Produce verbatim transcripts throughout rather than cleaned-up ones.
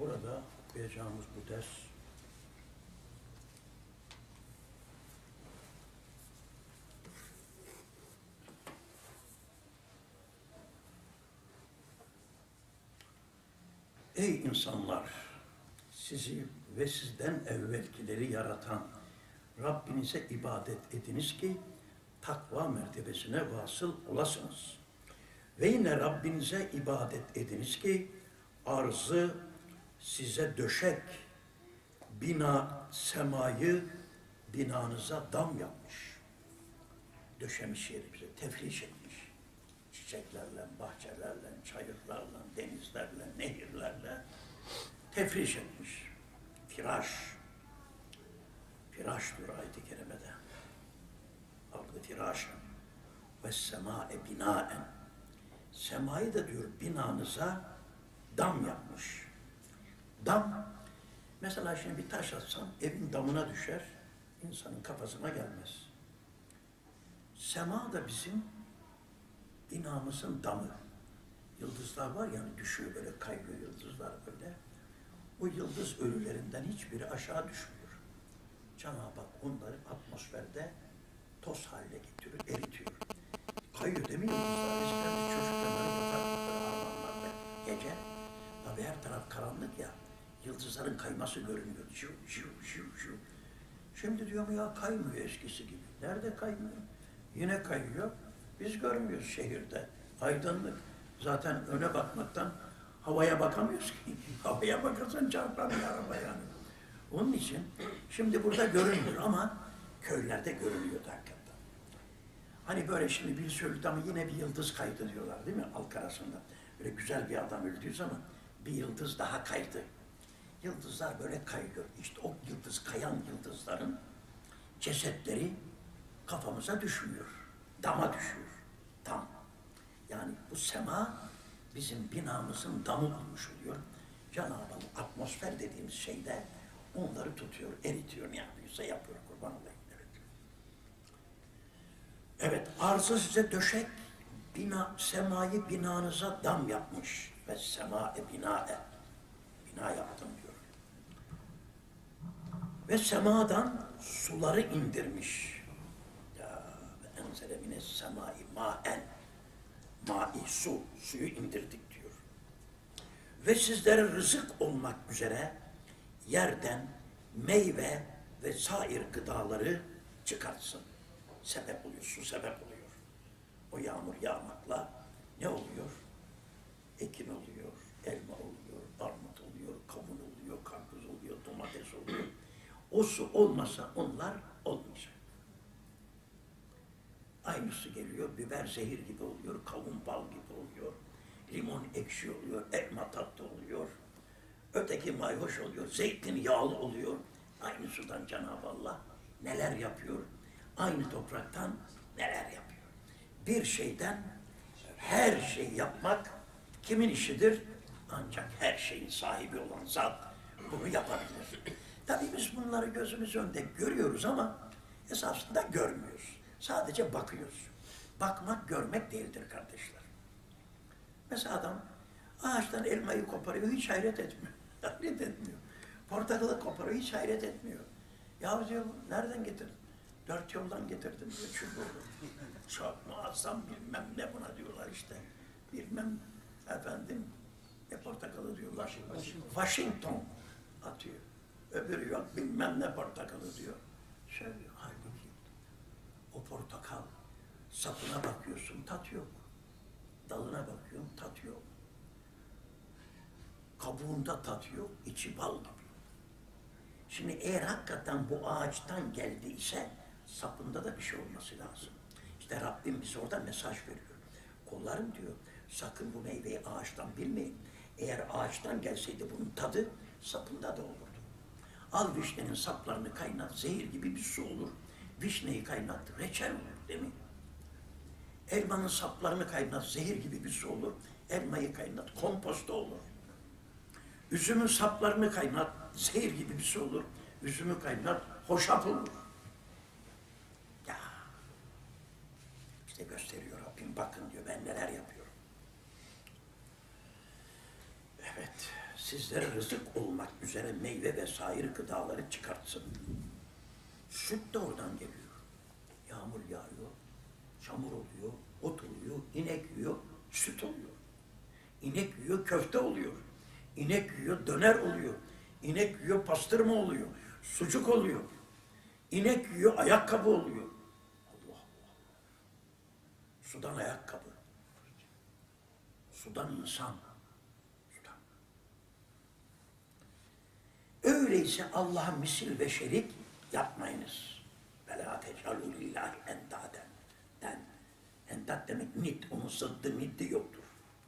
Burada okuyacağımız bu ders ey insanlar, sizi ve sizden evvelkileri yaratan Rabbinize ibadet ediniz ki takva mertebesine vasıl olasınız. Ve yine Rabbinize ibadet ediniz ki arzı size döşek, bina semayı binanıza dam yapmış. Döşemiş yeri bize, tefriş etmiş. Çiçeklerle, bahçelerle, çayırlarla, denizlerle, nehirlerle tefriş etmiş. Firaş. Firaş diyor ayet-i kerimede. Ardı firaşen ve semâe binaen. Semayı da diyor binanıza dam yapmış. Dam, mesela şimdi bir taş atsan evin damına düşer, insanın kafasına gelmez. Sema da bizim binamızın damı. Yıldızlar var yani düşüyor böyle, kayıyor yıldızlar böyle. O yıldız ölülerinden hiçbiri aşağı düşmüyor. Cenab-ı Hak onları atmosferde toz haline getiriyor, eritiyor. Kayıyor değil mi yıldızlar? Eskiden biz çocukken böyle yatardık böyle harmanlarda gece. Tabii her taraf karanlık ya, yıldızların kayması görünüyor. Şiu, şiu, şiu, şiu. Şimdi diyorum ya kaymıyor eskisi gibi. Nerede kaymıyor? Yine kayıyor. Biz görmüyoruz şehirde. Aydınlık. Zaten öne bakmaktan havaya bakamıyoruz ki. Havaya bakarsan çarpar bir araba yani. Onun için şimdi burada görünmüyor ama köylerde görünüyordu hakikaten. Hani böyle şimdi bir söyledi ama yine bir yıldız kaydı diyorlar değil mi halk arasında. Böyle güzel bir adam öldüğü zaman bir yıldız daha kaydı. Yıldızlar böyle kayıyor. İşte o yıldız, kayan yıldızların cesetleri kafamıza düşmüyor. Dama düşüyor. Dam. Yani bu sema bizim binamızın damı olmuş oluyor. Cenab-ı Hak atmosfer dediğimiz şeyde onları tutuyor, eritiyor, ne yapıyorsa yapıyor, kurban olayım. Evet. Evet, arzı size döşek, bina, semayı binanıza dam yapmış. Ve sema-e bina-e, bina yaptım diyor. Ve semadan suları indirmiş. Ya ve enzele mine semai ma'en, ma'i su, suyu indirdik diyor. Ve sizlere rızık olmak üzere yerden meyve ve sair gıdaları çıkartsın. Sebep oluyor, su sebep oluyor. O yağmur yağmakla ne oluyor? Ekin oluyor, elma oluyor, armut oluyor, kavun oluyor, karpuz oluyor, domates oluyor. O su olmasa onlar olmayacak. Aynı su geliyor, biber zehir gibi oluyor, kavun bal gibi oluyor, limon ekşi oluyor, elma tatlı oluyor, öteki mayhoş oluyor, zeytin yağlı oluyor. Aynı sudan Cenab-ı Allah neler yapıyor? Aynı topraktan neler yapıyor? Bir şeyden her şey yapmak kimin işidir? Ancak her şeyin sahibi olan zat bunu yapabilir. Tabii biz bunları gözümüz önünde görüyoruz ama esasında görmüyoruz. Sadece bakıyoruz. Bakmak görmek değildir kardeşler. Mesela adam ağaçtan elmayı koparıyor, hiç hayret etmiyor. Hayret etmiyor. Portakalı koparıyor, hiç hayret etmiyor. Ya diyor, nereden getirdin? Dört yoldan getirdim diyor, çubuğu. Çok muazzam bilmem ne buna diyorlar işte. Bilmem efendim, ne portakalı diyorlar. Washington, Washington atıyor. Öbürü yok, bilmem ne portakalı diyor. Söylüyor, halbuki o portakal, sapına bakıyorsun, tat yok. Dalına bakıyorsun, tat yok. Kabuğunda tat yok, içi bal gibi. Şimdi eğer hakikaten bu ağaçtan geldiyse sapında da bir şey olması lazım. İşte Rabbim bize orada mesaj veriyor. Kullarım diyor, sakın bu meyveyi ağaçtan bilmeyin. Eğer ağaçtan gelseydi bunun tadı sapında da olurdu. Al vişnenin saplarını kaynat, zehir gibi bir su olur. Vişneyi kaynat, reçel olur değil mi? Elmanın saplarını kaynat, zehir gibi bir su olur. Elmayı kaynat, komposto olur. Üzümün saplarını kaynat, zehir gibi bir su olur. Üzümü kaynat, hoşaf olur. Ya, işte gösteriyor Rabbim, bakın diyor ben neler yapıyorum. Evet, sizlere rızık olmak üzere meyve ve sair gıdaları çıkartsın. Süt de oradan geliyor. Yağmur yağıyor, çamur oluyor, ot oluyor, inek yiyor, süt oluyor. İnek yiyor, köfte oluyor. İnek yiyor, döner oluyor. İnek yiyor, pastırma oluyor. Sucuk oluyor. İnek yiyor, ayakkabı oluyor. Allah Allah. Sudan ayakkabı. Sudan insan. Sudan. Öyleyse Allah'a misil ve şerik yapmayınız. وَلَا تَجْعَلُوا لِلّٰهِ اَنْدَادًا. Den. Endad demek nid. Onun zıddı niddi yoktur.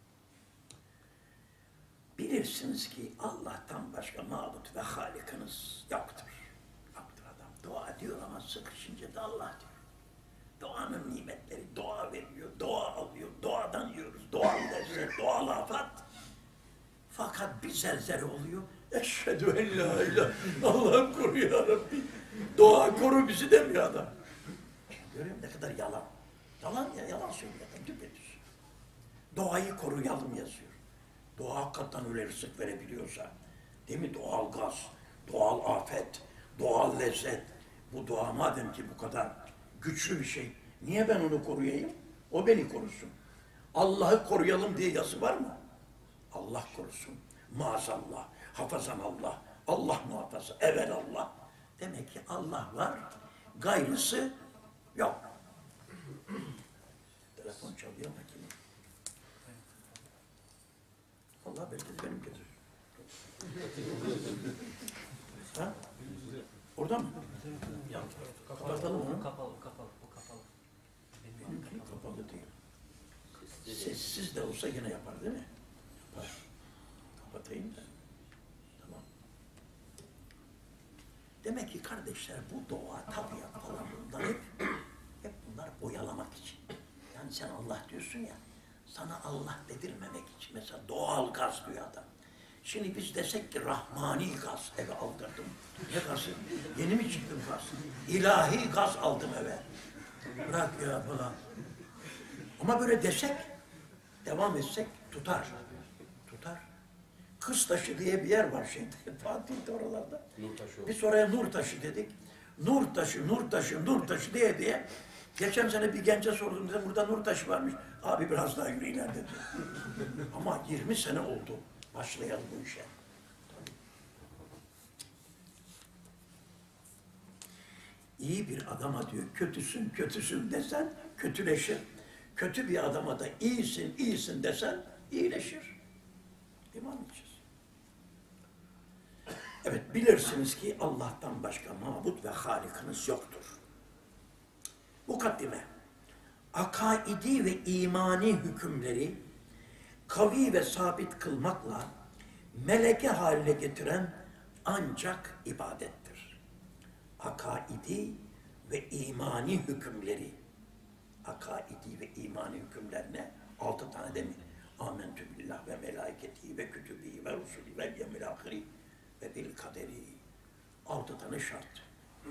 Bilirsiniz ki Allah'tan başka mabut ve halikiniz yoktur. Yoktur adam. Dua diyor ama sıkışınca da Allah diyor. Doğanın nimetleri doğa veriyor, doğa alıyor, doğadan yiyoruz. Doğal lezzet, doğal afat. Fakat bir zelzele oluyor. Eşhedü en la ilahe Allah'ım koru ya Rabbi. Doğa koru bizi demiyor adam. Görüyor musun ne kadar yalan. Yalan ya, yalan söylüyor. Düpedüz. Doğayı koruyalım yazıyor. Doğa hakikaten öyle rızık verebiliyorsa, değil mi? Doğal gaz, doğal afet, doğal lezzet. Bu doğa madem ki bu kadar güçlü bir şey, niye ben onu koruyayım? O beni korusun. Allah'ı koruyalım diye yazı var mı? Allah korusun. Maazallah, hafazan Allah, Allah muhafaza, evvel Allah. Demek ki Allah var, gayrısı yok. Telefon çalıyor makine. Allah belki de benim gelir. Ha? Orada mı? Ya, kapatalım onu. Kapalı, kapalı, o kapalı. Benimki kapalı değil. Sessiz de olsa yine yapar değil mi? Yapar. Kapatayım da. Tamam. Demek ki kardeşler bu doğa, tabiat falan bunlar hep, hep bunlar oyalamak için. Yani sen Allah diyorsun ya, sana Allah dedirmemek için. Mesela doğal gaz diyor adam. Şimdi biz desek ki rahmani gaz eve aldırdım. Ne gazı? Yeni mi çıktım gaz? İlahi gaz aldım eve. Bırak ya falan. Ama böyle desek, devam etsek tutar. Tutar. Kıztaşı diye bir yer var şimdi. Fatih'te oralarda. Biz oraya Nurtaşı dedik. Nurtaşı, Nurtaşı, Nurtaşı diye diye. Geçen sene bir gence sordum dedim burada Nurtaşı varmış. Abi biraz daha yürü iler dedi. Ama yirmi sene oldu. Başlayalım bu işe. İyi bir adama diyor kötüsün, kötüsün desen kötüleşir. Kötü bir adama da iyisin, iyisin desen iyileşir. Devam edeceğiz. Evet, bilirsiniz ki Allah'tan başka mabut ve halikiniz yoktur. Mukaddime, akaidi ve imani hükümleri kavi ve sabit kılmakla meleke haline getiren ancak ibadettir. Akaidi ve imani hükümleri, akaidi ve imani hükümlerine altı tane değil mi? Âmentü billah ve melâiketi ve kütübî ve rusulî ve yevmil âhiri ve bil kaderi. Altı tane şart.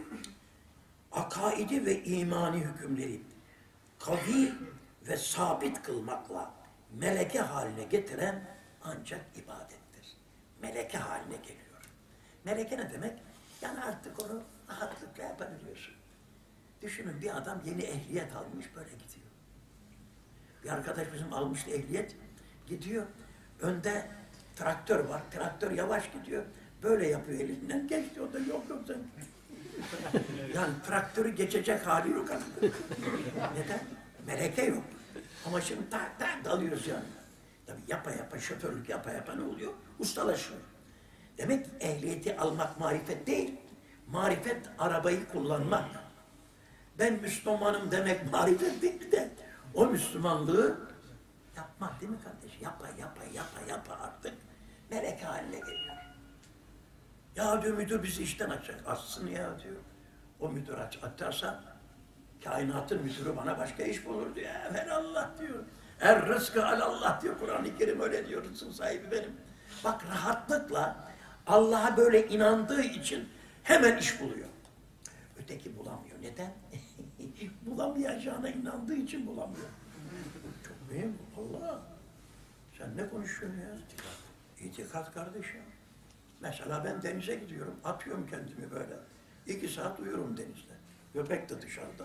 Akaidi ve imani hükümleri kavi ve sabit kılmakla meleke haline getiren ancak ibadettir. Meleke haline geliyor. Meleke ne demek? Yani artık onu rahatlıkla yapabiliyorsun. Düşünün bir adam yeni ehliyet almış böyle gidiyor. Bir arkadaş bizim almıştı ehliyet. Gidiyor. Önde traktör var. Traktör yavaş gidiyor. Böyle yapıyor elinden. Geçti o da yok yok sen. Yani traktörü geçecek hali yok artık. Neden? Meleke yok. Ama şimdi tak tak dalıyoruz yani. Tabii yapa yapa şoförlük yapa yapa ne oluyor? Ustalaşıyor. Demek ki ehliyeti almak marifet değil. Marifet arabayı kullanmak. Ben Müslümanım demek marifet değil de o Müslümanlığı yapmak değil mi kardeş? Yapa yapa yapa yapa artık melek haline geliyor. Ya diyor müdür bizi işten açacak. Açsın ya diyor. O müdür aç, açarsa kainatın müdürü bana başka iş bulur diyor. Evet Allah diyor. Er rızkı alallah diyor. Kur'an-ı Kerim öyle diyor. Rızkın sahibi benim. Bak rahatlıkla Allah'a böyle inandığı için hemen iş buluyor. Öteki bulamıyor. Neden? Bulamayacağına inandığı için bulamıyor. Çok mühim. Allah. Sen ne konuşuyorsun ya? İtikat kardeşim. Mesela ben denize gidiyorum, atıyorum kendimi böyle. İki saat uyurum denizde. Köpek de dışarıda.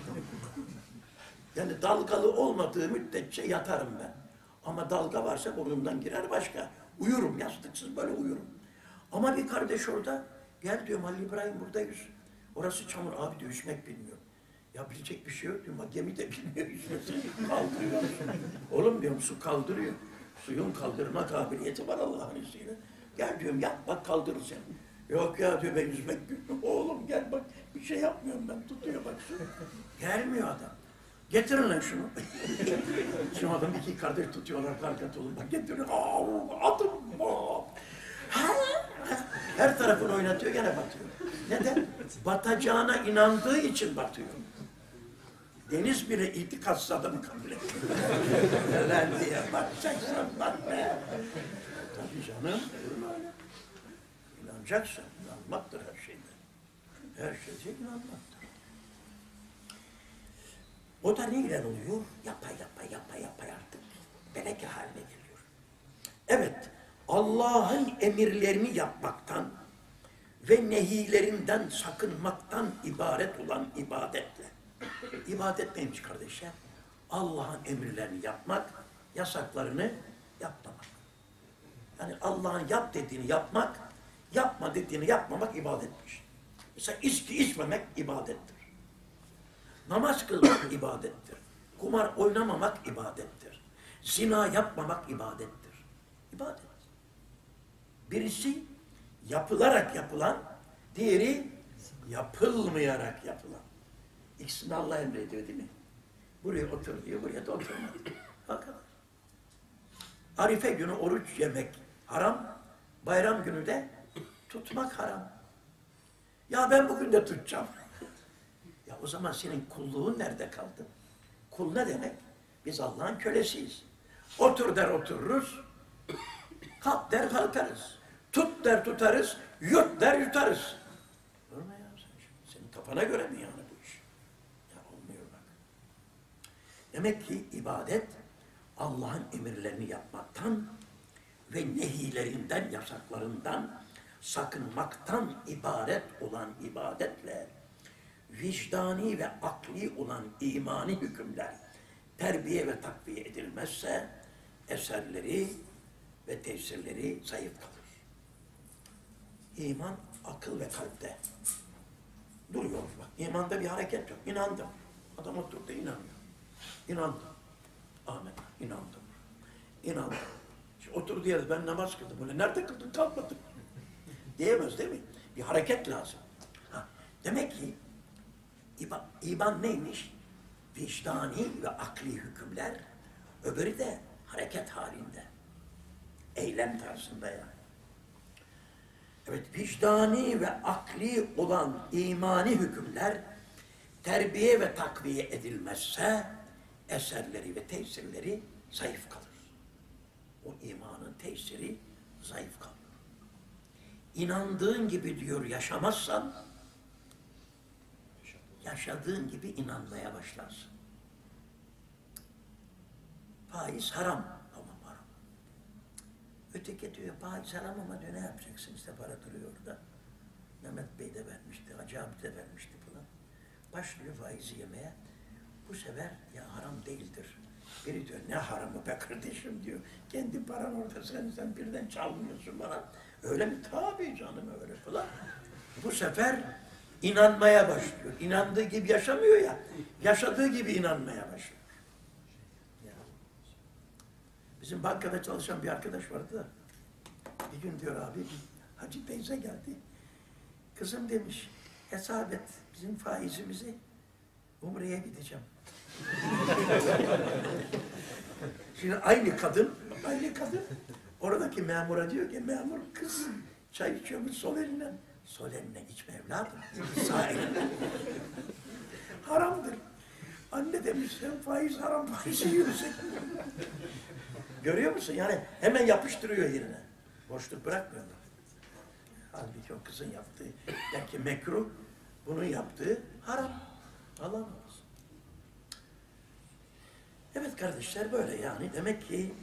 Yani dalgalı olmadığı müddetçe yatarım ben. Ama dalga varsa burnumdan girer başka. Uyurum, yastıksız böyle uyurum. Ama bir kardeş orada, gel diyorum Halil İbrahim buradayız. Orası çamur, abi diyor yüzmek bilmiyor. Ya bilecek bir şey yok diyorum, gemi de bilmiyor yüzmesini, kaldırıyor. Oğlum diyorum su kaldırıyor. Suyun kaldırma kabiliyeti var Allah'ın izniyle. Gel diyorum yat bak kaldırır seni. Yok ya diyor ben yüzmek bilmiyorum. Oğlum gel bak bir şey yapmıyorum ben, tutuyor bak su. Gelmiyor adam. Getirin lan şunu. Şimdi adam iki kardeş tutuyorlar karkat olun. Bak getirin. Atın. Her tarafını oynatıyor gene batıyor. Neden? Batacağına inandığı için batıyor. Deniz bile itikatsız adamı kabul ediyor. Lan diye bakacaksın bak be. Tabii canım. Öyle. İnanacaksın. İnanmaktır her şeyde. Her şeyde inanmaktır. O da neyle oluyor? Yapa yapa yapa yapa artık. Meleke haline geliyor. Evet. Allah'ın emirlerini yapmaktan ve nehilerinden sakınmaktan ibaret olan ibadetle. İbadet neymiş kardeşler? Allah'ın emirlerini yapmak, yasaklarını yapmamak. Yani Allah'ın yap dediğini yapmak, yapma dediğini yapmamak ibadetmiş. Mesela içki içmemek ibadettir. Namaz kılmak ibadettir. Kumar oynamamak ibadettir. Zina yapmamak ibadettir. İbadet. Birisi yapılarak yapılan, diğeri yapılmayarak yapılan. İkisini Allah emrediyor değil mi? Buraya otur diyor, buraya da oturma diyor. Hakikaten. Arife günü oruç yemek haram, bayram günü de tutmak haram. Ya ben bugün de tutacağım. Ya o zaman senin kulluğun nerede kaldı? Kul ne demek? Biz Allah'ın kölesiyiz. Otur der otururuz, kalk der kalkarız. Tut der tutarız, yut der yutarız. Olur mu ya sen şimdi? Senin kafana göre mi yani bu iş? Ya olmuyor bak. Demek ki ibadet Allah'ın emirlerini yapmaktan ve nehilerinden, yasaklarından sakınmaktan ibaret olan ibadetle vicdani ve akli olan imani hükümler terbiye ve takviye edilmezse eserleri ve tesirleri zayıf kalır. İman, akıl ve kalpte duruyor. Bak, imanda bir hareket yok. İnandım. Adam oturdu inanıyor. İnandım. Ahmet, inandım. İnandım. Şimdi oturdu yerde ben namaz kıldım. Böyle nerede kıldın? Kalkmadım. Diyemez değil mi? Bir hareket lazım. Ha, demek ki iman, iman neymiş? Vicdani ve akli hükümler, öbürü de hareket halinde. Eylem tarzında yani. Evet, vicdani ve akli olan imani hükümler terbiye ve takviye edilmezse eserleri ve tesirleri zayıf kalır. O imanın tesiri zayıf kalır. İnandığın gibi diyor yaşamazsan yaşadığın gibi inanmaya başlarsın. Faiz haram. Tamam haram. Öteki diyor faiz haram ama diyor ne yapacaksın işte para duruyor orada. Mehmet Bey de vermişti, Hacı abi de vermişti falan. Başlıyor faizi yemeye. Bu sefer ya haram değildir. Biri diyor ne haramı be kardeşim diyor. Kendi paran orada sen, sen birden çalmıyorsun bana. Öyle mi? Tabii canım öyle falan. Bu sefer inanmaya başlıyor. İnandığı gibi yaşamıyor ya. Yaşadığı gibi inanmaya başlıyor. Ya. Bizim bankada çalışan bir arkadaş vardı da bir gün diyor abi Hacı teyze geldi. Kızım demiş hesap et bizim faizimizi Umre'ye gideceğim. Şimdi aynı kadın, aynı kadın oradaki memura diyor ki memur kız çay içiyormuş sol elinden. Sol eline içme evladım. Sağ elinden. Haramdır. Anne demiş sen faiz haram faizi yiyorsun. Görüyor musun? Yani hemen yapıştırıyor yerine. Boşluk bırakmıyorlar. Halbuki o kızın yaptığı belki mekruh, bunun yaptığı haram. Alamaz. Evet kardeşler böyle yani. Demek ki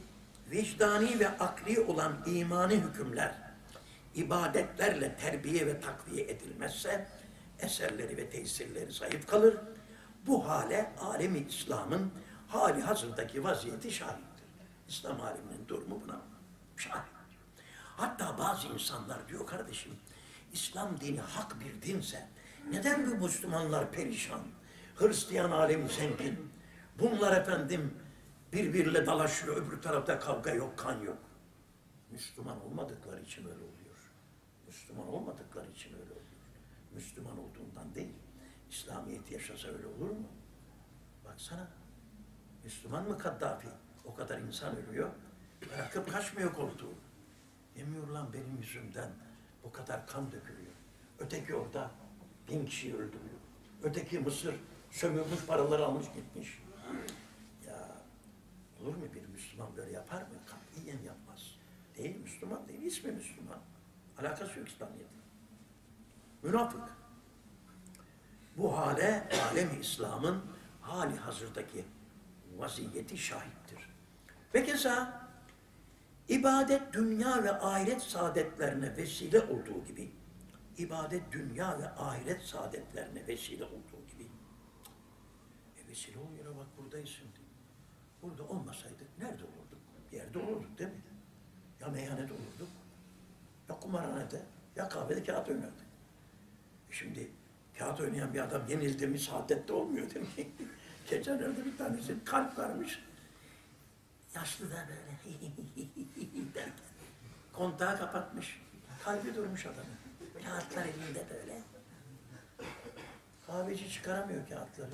vicdani ve akli olan imani hükümler, ibadetlerle terbiye ve takviye edilmezse, eserleri ve tesirleri zayıf kalır. Bu hale alemi İslam'ın hali hazırdaki vaziyeti şahittir. İslam aleminin durumu buna şahit. Hatta bazı insanlar diyor kardeşim, İslam dini hak bir dinse, neden bu Müslümanlar perişan? Hristiyan alemi zengin. Bunlar efendim birbiriyle dalaşıyor, öbür tarafta kavga yok, kan yok. Müslüman olmadıkları için öyle oluyor. Müslüman olmadıkları için öyle oluyor. Müslüman olduğundan değil. İslamiyet yaşasa öyle olur mu? Baksana. Müslüman mı Kaddafi? O kadar insan ölüyor. Bırakıp kaçmıyor koltuğu. Yemiyor lan benim yüzümden. Bu kadar kan dökülüyor. Öteki orada bin kişiyi öldürüyor. Öteki Mısır sömürmüş paraları almış gitmiş. Ya olur mu bir Müslüman böyle yapar mı? Katiyen yapmaz. Değil Müslüman değil. İsmi Müslüman. Alakası yok İslamiyet'in. Münafık. Bu hale alem-i İslam'ın hali hazırdaki vaziyeti şahittir. Ve keza ibadet dünya ve ahiret saadetlerine vesile olduğu gibi, ibadet dünya ve ahiret saadetlerine vesile olduğu gibi, e vesile oluyor bak buradayız şimdi. Burada olmasaydık nerede olurduk? Bir yerde olurduk değil mi? Ya meyhanede olurduk, ya kumarhanede, ya kahvede kağıt oynardık. E şimdi kağıt oynayan bir adam yenildi mi saadette olmuyor değil mi? Geçenlerde bir tanesi kalp varmış. Yaşlı da böyle derken kontağı kapatmış. Kalbi durmuş adamın. Kağıtlar elinde böyle. Kahveci çıkaramıyor kağıtları.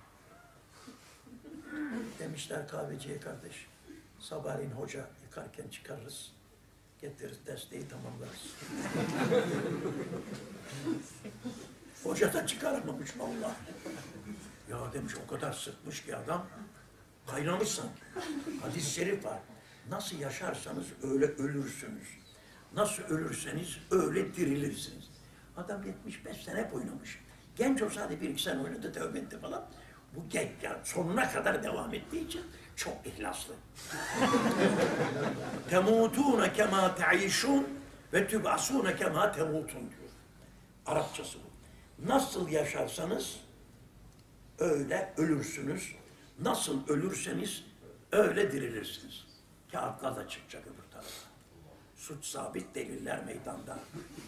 Demişler kahveciye kardeş. Sabahleyin hoca yıkarken çıkarırız. Getiririz desteği tamamlarız. Hoca da çıkaramamış vallahi. Ya demiş o kadar sıkmış ki adam. Kaynamış sanki. Hadis-i şerif var. Nasıl yaşarsanız öyle ölürsünüz. Nasıl ölürseniz öyle dirilirsiniz. Adam yetmiş beş sene hep oynamış. Genç olsa hadi bir iki sene oynadı, tövbe etti falan. Bu genç yani sonuna kadar devam ettiği için çok ihlaslı. Temutûne kemâ te'işûn ve tüb'asûne kemâ temûtûn diyor. Arapçası bu. Nasıl yaşarsanız öyle ölürsünüz. Nasıl ölürseniz öyle dirilirsiniz. Kağıtlar da çıkacak öbür tarafa. Suç sabit, deliller meydanda.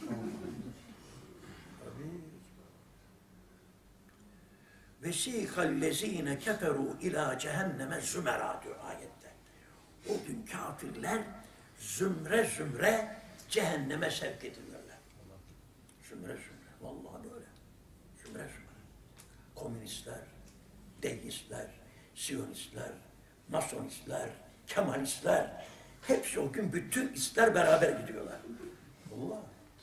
Vesîkallezîne keferû ilâ cehenneme zümerâ diyor ayette. O gün kafirler zümre zümre cehenneme sevk edilirler. Zümre zümre. Vallahi böyle. Zümre zümre. Komünistler, deistler, Siyonistler, Masonistler, Kemalistler, hepsi o gün bütün istler beraber gidiyorlar. Allah.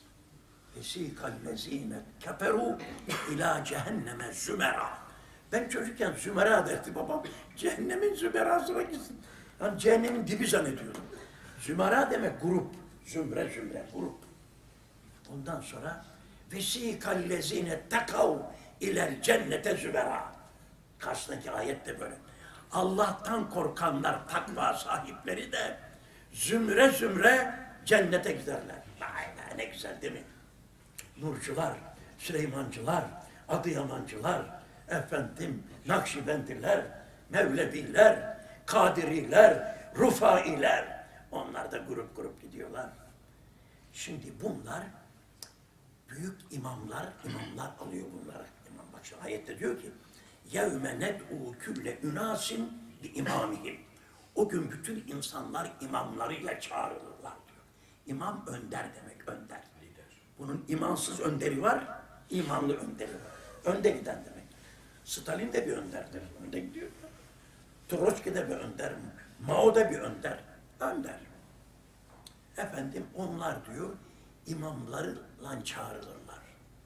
Vesîkallezîne keferû ilâ cehenneme zümera. Ben çocukken zümera derdi babam. Cehennemin zümerasına gitsin. Yani cehennemin dibi zannediyordum. Zümera demek grup. Zümre zümre grup. Ondan sonra vesîkallezîne tekav ilel cennete zümera. Karşısındaki ayet de böyle. Allah'tan korkanlar, takva sahipleri de zümre zümre cennete giderler. Vay be, ne güzel değil mi? Nurcular, Süleymancılar, Adıyamancılar, efendim Nakşibendiler, Mevleviler, Kadiriler, Rufailer. Onlar da grup grup gidiyorlar. Şimdi bunlar büyük imamlar, imamlar alıyor bunları. İmam bak şu ayette diyor ki يَوْمَ نَدْعُوا كُلَّ اُنَاسٍ بِاِمَامِهِمْ. O gün bütün insanlar imamlarıyla çağrılırlar diyor. İmam önder demek, önder. Bunun imansız önderi var, imanlı önderi var. Önde giden demek. Stalin de bir önderdir, önde gidiyor. Troçki de bir önder, Mao da bir önder, önder. Efendim onlar diyor, imamlarla çağrılırlar.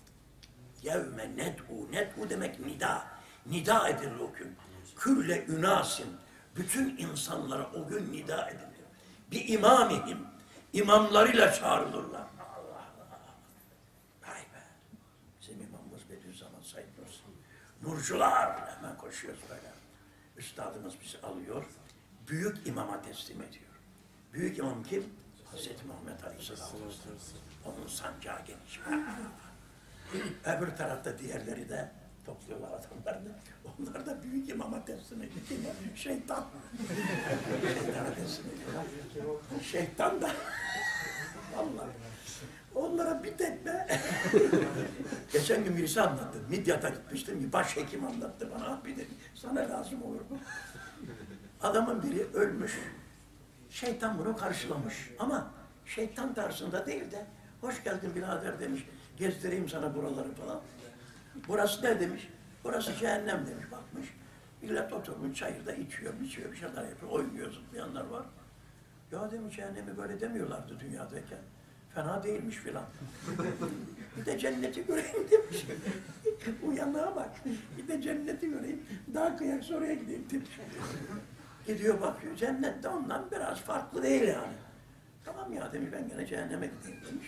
يَوْمَ نَدْعُوا Ned'u demek nida. Nida edilir o gün. Külle ünasin. Bütün insanlara o gün nida edilir. Bir imamihim. İmamlarıyla çağrılırlar. Allah Allah. Vay be. Bizim imamımız Bediüzzaman Said Nursi. Nurcular. Hemen koşuyoruz böyle. Üstadımız bizi alıyor. Büyük imama teslim ediyor. Büyük imam kim? Hazreti Muhammed Aleyhisselatü Vesselam. Onun sancağı geniş. Öbür tarafta diğerleri de topluyorlar adamlarını. Onlar da büyük imama teslim ediyorlar. Şeytan. Şeytana teslim ediyorlar. Şeytan da. Vallahi. Onlara bir tekme. Geçen gün birisi anlattı. Midyat'a gitmiştim. Bir başhekim anlattı bana. Abi dedi, sana lazım olur mu? Adamın biri ölmüş. Şeytan bunu karşılamış. Ama şeytan tarzında değil de hoş geldin birader demiş. Gezdireyim sana buraları falan. Burası ne demiş? Burası cehennem demiş. Bakmış. Millet oturmuş çayırda içiyor, içiyor, bir şeyler yapıyor. Oynuyor, zıplayanlar var. Ya demiş cehennemi böyle demiyorlardı dünyadayken. Fena değilmiş filan. Bir de cenneti göreyim demiş. Uyanığa bak. Bir de cenneti göreyim. Daha kıyak oraya gideyim demiş. Gidiyor bakıyor. Cennet de ondan biraz farklı değil yani. Tamam ya demiş ben gene cehenneme gideyim demiş.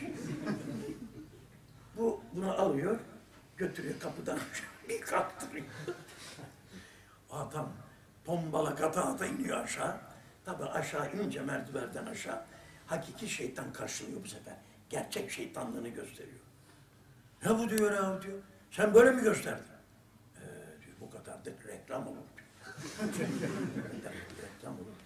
Bu bunu alıyor. Götürüyor kapıdan. Bir kalktırıyor. Adam bombala kata ata iniyor aşağı. Tabii aşağı inince merdivenden aşağı. Hakiki şeytan karşılıyor bu sefer. Gerçek şeytanlığını gösteriyor. Ne bu diyor ya diyor. Sen böyle mi gösterdin? Ee, diyor bu kadar da reklam olur diyor. Reklam olur.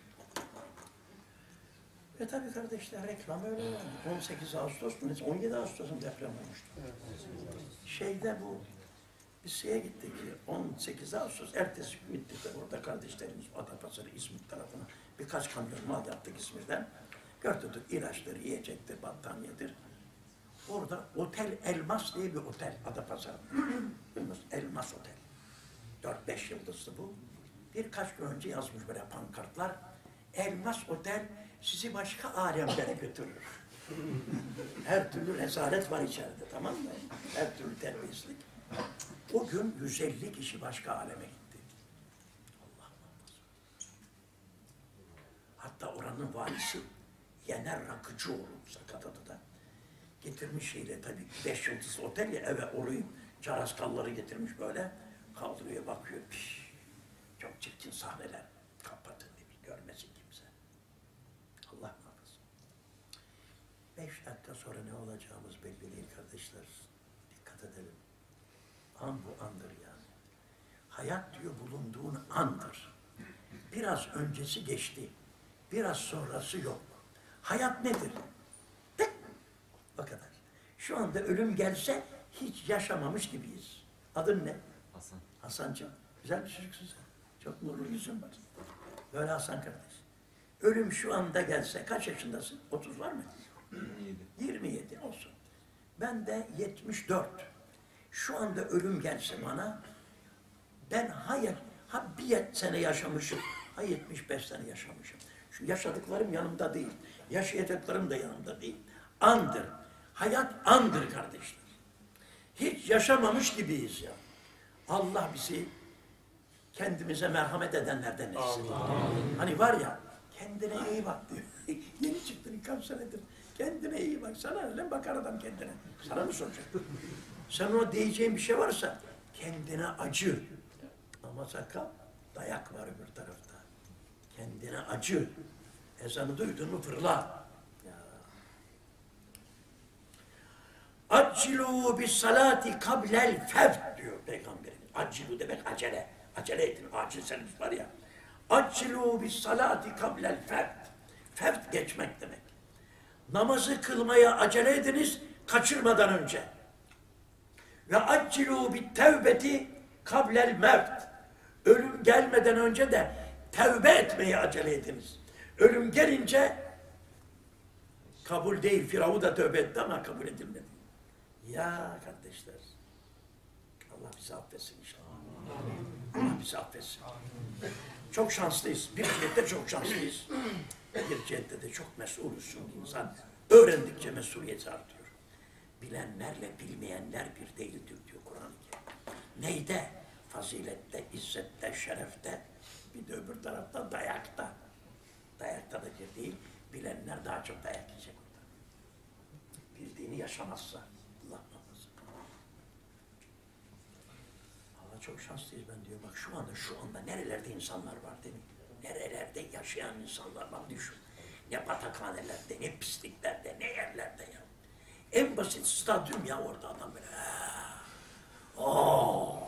Ve tabii kardeşler reklam öyle yani. on sekiz Ağustos mu? on yedi Ağustos'un deprem olmuştu. Şeyde bu biz şeye gittik. on sekiz Ağustos ertesi gün gittik de orada kardeşlerimiz Adapazarı İzmit tarafına birkaç kamyon mal yaptık İzmir'den. Götürdük ilaçları, yiyecektir, battaniyedir. Orada Otel Elmas diye bir otel Adapazarı'nda. Elmas Otel. Dört beş yıldızlı bu. Birkaç gün önce yazmış böyle pankartlar. Elmas Otel sizi başka alemlere götürür. Her türlü rezalet var içeride, tamam mı? Her türlü terbiyesizlik. O gün yüz elli kişi başka aleme gitti. Allah Allah. Hatta oranın valisi Yener Rakıcıoğlu Sakatatı'da getirmiş şeyle tabii beş yıldızlı otel ya eve orayı caraskalları getirmiş böyle kaldırıyor bakıyor. Piş, çok çirkin sahneler. Kapatın demiş görmesin kimse. Allah muhafaza. Beş dakika sonra ne olacağımız belli değil kardeşler. Dikkat edelim. An bu andır yani. Hayat diyor bulunduğun andır. Biraz öncesi geçti. Biraz sonrası yok. Hayat nedir? Tık! O kadar. Şu anda ölüm gelse hiç yaşamamış gibiyiz. Adın ne? Hasan. Hasancığım. Güzel bir çocuksun sen. Çok nurlu yüzün var. Böyle Hasan kardeş. Ölüm şu anda gelse kaç yaşındasın? otuz var mı? yirmi yedi. yirmi yedi olsun. Ben de yetmiş dört. Şu anda ölüm gelse bana ben hayır ha bir sene yaşamışım. Ha yetmiş beş sene yaşamışım. Şu yaşadıklarım yanımda değil. Yaşayacaklarım da yanımda değil. Andır. Hayat andır kardeşler. Hiç yaşamamış gibiyiz ya. Allah bizi kendimize merhamet edenlerden etsin. Hani var ya kendine iyi bak diyor. Yeni çıktın kaç senedir. Kendine iyi bak. Sana öyle bakar adam kendine. Sana mı soracak? Sen ona diyeceğin bir şey varsa kendine acı. Ama sakal dayak var öbür tarafta. Kendine acı. Ezanı duydun mu fırla. Accilu bis salati kablel fevt diyor Peygamberimiz. Accilu demek acele. Acele edin. Acil servis var ya. Accilu bis salati kablel fevt. Fevt geçmek demek. Namazı kılmaya acele ediniz kaçırmadan önce. Ve accilu bit tevbeti kablel mevt. Ölüm gelmeden önce de tevbe etmeye acele ediniz. Ölüm gelince kabul değil. Firavun da tövbe etti ama kabul edilmedi. Ya kardeşler, Allah bizi affetsin inşallah. Allah bizi affetsin. Çok şanslıyız. Bir cihette çok şanslıyız. Bir cihette de çok mesulüz. İnsan öğrendikçe mesuliyeti artıyor. Bilenlerle bilmeyenler bir değildir diyor Kur'an-ı Kerim. Neyde? Fazilette, izzette, şerefte. Bir de öbür tarafta dayakta. Dayakta da bir değil. Bilenler daha çok dayak yiyecek orada. Bildiğini yaşamazsa. Allah muhafaza. Allah çok şanslıyız ben diyor. Bak şu anda şu anda nerelerde insanlar var değil mi? Nerelerde yaşayan insanlar var düşün. Ne batakhanelerde, ne pisliklerde, ne yerlerde ya. En basit stadyum ya orada adam böyle. Ooo.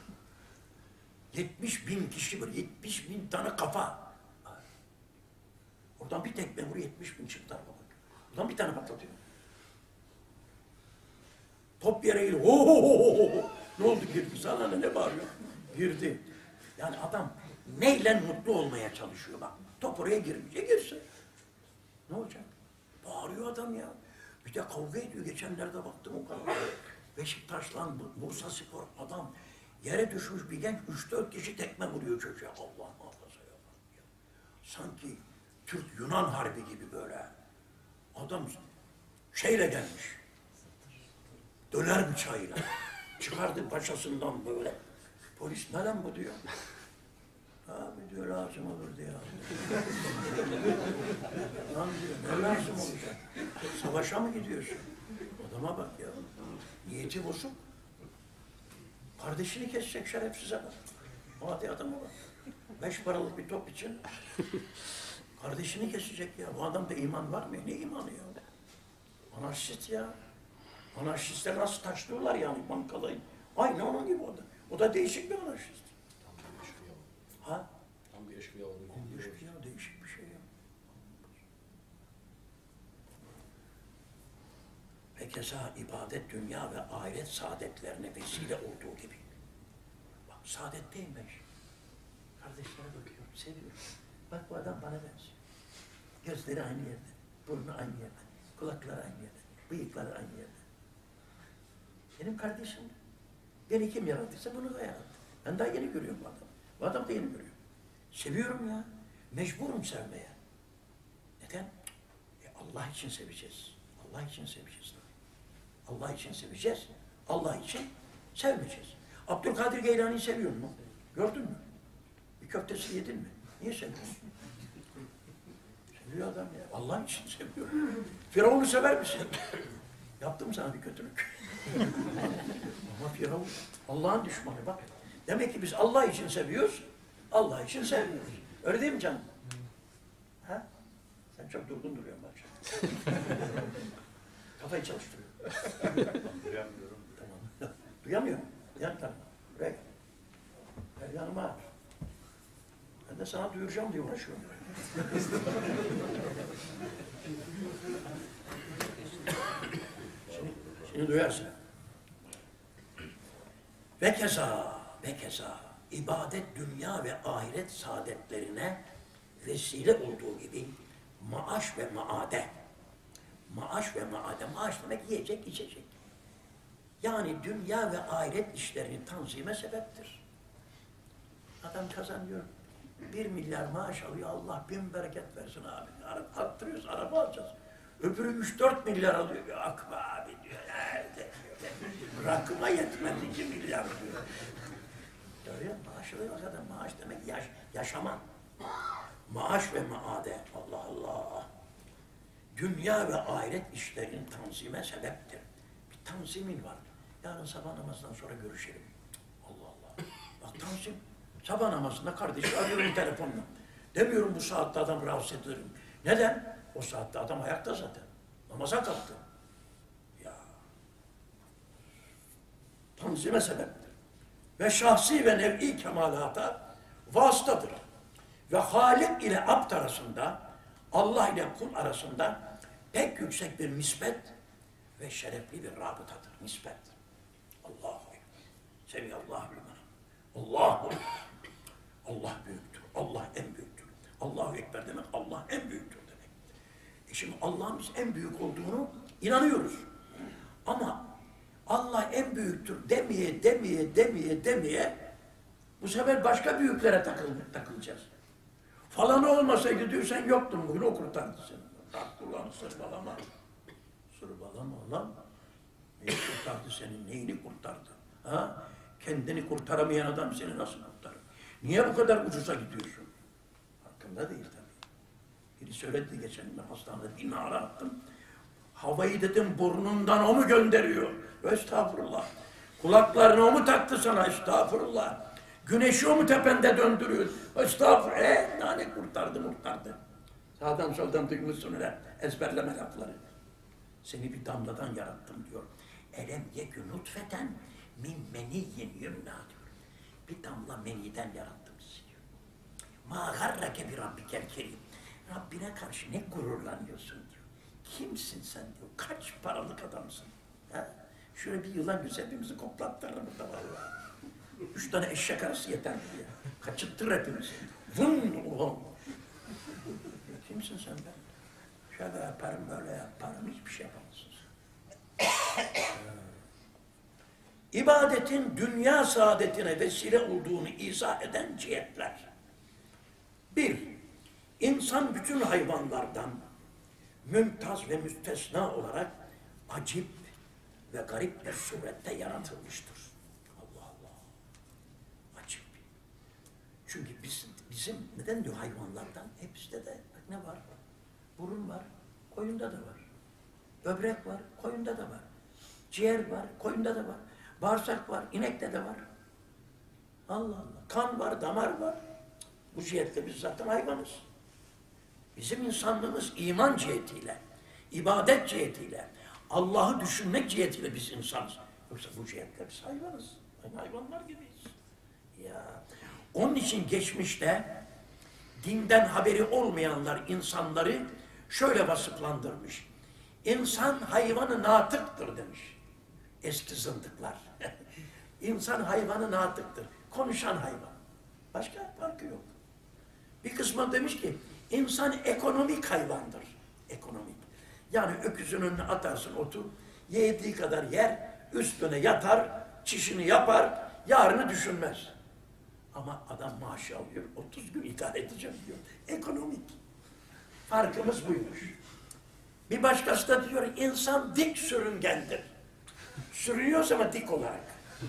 yetmiş bin kişi var, yetmiş bin tane kafa. Oradan bir tekme vuruyor, yetmiş bin çıktı araba bak. Oradan bir tane patlatıyor. Top yere geliyor. Ooo. Ne oldu girdi? Sana ne, ne bağırıyor? Girdi. Yani adam neyle mutlu olmaya çalışıyor bak. Top oraya girmiş. E girsin. Ne olacak? Bağırıyor adam ya. Bir de kavga ediyor. Geçenlerde baktım o kadar. Beşiktaş'la Bursa Spor adam yere düşmüş bir genç üç dört kişi tekme vuruyor çocuğa. Allah muhafaza ya. Sanki Türk-Yunan harbi gibi böyle. Adam şeyle gelmiş. Döner bıçağıyla. Çıkardı paçasından böyle. Polis ne lan bu diyor. Abi diyor lazım olur diyor. Lan diyor ne lazım olacak? Savaşa mı gidiyorsun? Adama bak ya. Niyeti bozuk. Kardeşini kesecek şerefsize bak. Hadi adama bak. Beş paralık bir top için kardeşini kesecek ya. Bu adamda iman var mı? Ne imanı ya? Anarşist ya. Anarşistler nasıl taşlıyorlar yani bankalayın. Aynı onun gibi o da. O da değişik bir anarşist. Ha? Tam bir eşkıya oldu. Eşkıya değişik bir şey ya. Ve keza ibadet, dünya ve ahiret saadetlerine vesile olduğu gibi. Bak saadetteyim ben şimdi. Kardeşlere bakıyorum, seviyorum. Bak bu adam bana benziyor. Gözleri aynı yerde, burnu aynı yerde, kulakları aynı yerde, bıyıkları aynı yerde. Benim kardeşim. Beni kim yarattıysa bunu da yarattı. Ben daha yeni görüyorum bu adamı. Bu adam da yeni görüyor. Seviyorum ya. Mecburum sevmeye. Neden? E Allah için seveceğiz. Allah için seveceğiz. Allah için seveceğiz. Allah için sevmeyeceğiz. Abdülkadir Geylani'yi seviyor mu? Gördün mü? Bir köftesi yedin mi? Niye seviyorsun? Seviyor adam ya. Allah için seviyor. Firavun'u sever misin? Yaptım sana bir kötülük. Ama Firavun Allah'ın düşmanı bak. Demek ki biz Allah için seviyoruz, Allah için sevmiyoruz. Öyle değil mi canım? Ha? Sen çok durgun duruyorsun bak. Kafayı çalıştırıyor. Duyamıyorum. Tamam. Duyamıyor. Yan tarafa. Buraya gel. Gel yanıma. Ben de sana duyuracağım diye uğraşıyorum. şimdi, şimdi duyarsın. Ve keza, ve keza ibadet, dünya ve ahiret saadetlerine vesile olduğu gibi maaş ve maade. Maaş ve maade. Maaş demek yiyecek, içecek. Yani dünya ve ahiret işlerini tanzime sebeptir. Adam kazanıyor. Bir milyar maaş alıyor. Allah bin bereket versin abi. Araba arttırıyoruz, araba alacağız. Öbürü üç dört milyar alıyor. Yok be abi diyor. Nerede? Rakıma yetmez iki milyar diyor. Görüyor musun? Maaş alıyor zaten. Maaş demek yaş, yaşama. Maaş ve maade. Allah Allah. Dünya ve ahiret işlerinin tanzime sebeptir. Bir tanzimin var. Yarın sabah namazından sonra görüşelim. Allah Allah. Bak tanzim. Sabah namazında kardeşi arıyorum telefonla. Demiyorum bu saatte adam rahatsız ederim. Neden? O saatte adam ayakta zaten. Namaza kalktı. Ya. Tanzime sebeptir. Ve şahsi ve nev'i kemalata vasıtadır. Ve Halik ile abd arasında, Allah ile kul arasında pek yüksek bir nispet ve şerefli bir rabıtadır. Nispet. Allahu Ekber. Semiyallahu limen. Allahu Ekber. Allah büyüktür. Allah en büyüktür. Allahu Ekber demek Allah en büyüktür demek. E şimdi Allah'ın biz en büyük olduğunu inanıyoruz. Ama Allah en büyüktür demeye, demeye, demeye, demeye bu sefer başka büyüklere takıl, takılacağız. Falan olmasaydı diyor sen yoktun bugün o kurtardı seni. Bak ulan sırbalama. Sırbalama lan. Neyi kurtardı senin? Neyini kurtardı? Ha? Kendini kurtaramayan adam seni nasıl kurtarır? Niye bu kadar ucuza gidiyorsun? Hakkında değil tabii. Biri söyledi geçen gün hastanede bir nara attım. Havayı dedim burnundan o mu gönderiyor? Estağfurullah. Kulaklarını o mu taktı sana? Estağfurullah. Güneşi o mu tepende döndürüyor? Estağfurullah. E, nane kurtardı kurtardı. Sağdan soldan duymuşsun öyle ezberleme lafları. Seni bir damladan yarattım diyor. Elem yekü nutfeten min meniyyin yumna diyor. Bir damla meniden yarattım sizi diyor. Ma garrake bi rabbikel kerim. Rabbine karşı ne gururlanıyorsun diyor. Kimsin sen diyor. Kaç paralık adamsın. Ha? Şöyle bir yılan göz hepimizi koklattırır burada vallahi. Üç tane eşek arası yeter diye. Kaçıttır hepimizi. Vın ulan. Kimsin sen be? Şöyle yaparım, böyle yaparım, hiçbir şey yapamazsın. İbadetin dünya saadetine vesile olduğunu izah eden cihetler. Bir, insan bütün hayvanlardan mümtaz ve müstesna olarak acip ve garip bir surette yaratılmıştır. Allah Allah. Acip. Çünkü biz, bizim, neden diyor hayvanlardan? Hepsinde de ne var? Burun var, koyunda da var. Böbrek var, koyunda da var. Ciğer var, koyunda da var. Bağırsak var, inekte de var. Allah Allah. Kan var, damar var. Bu cihetle biz zaten hayvanız. Bizim insanlığımız iman cihetiyle, ibadet cihetiyle, Allah'ı düşünmek cihetiyle biz insanız. Yoksa bu cihetle biz hayvanız. Yani hayvanlar gibiyiz. Ya. Onun için geçmişte dinden haberi olmayanlar insanları şöyle vasıflandırmış. İnsan hayvanı natıktır demiş. Eski zındıklar. İnsan hayvanı natıktır. Konuşan hayvan. Başka farkı yok. Bir kısmı demiş ki insan ekonomik hayvandır. Ekonomik. Yani öküzün önüne atarsın otu, yediği kadar yer, üstüne yatar, çişini yapar, yarını düşünmez. Ama adam maaşı alıyor, otuz gün idare edeceğim diyor. Ekonomik. Farkımız buymuş. Bir başkası da diyor, insan dik sürüngendir. Sürünüyoruz ama dik olarak.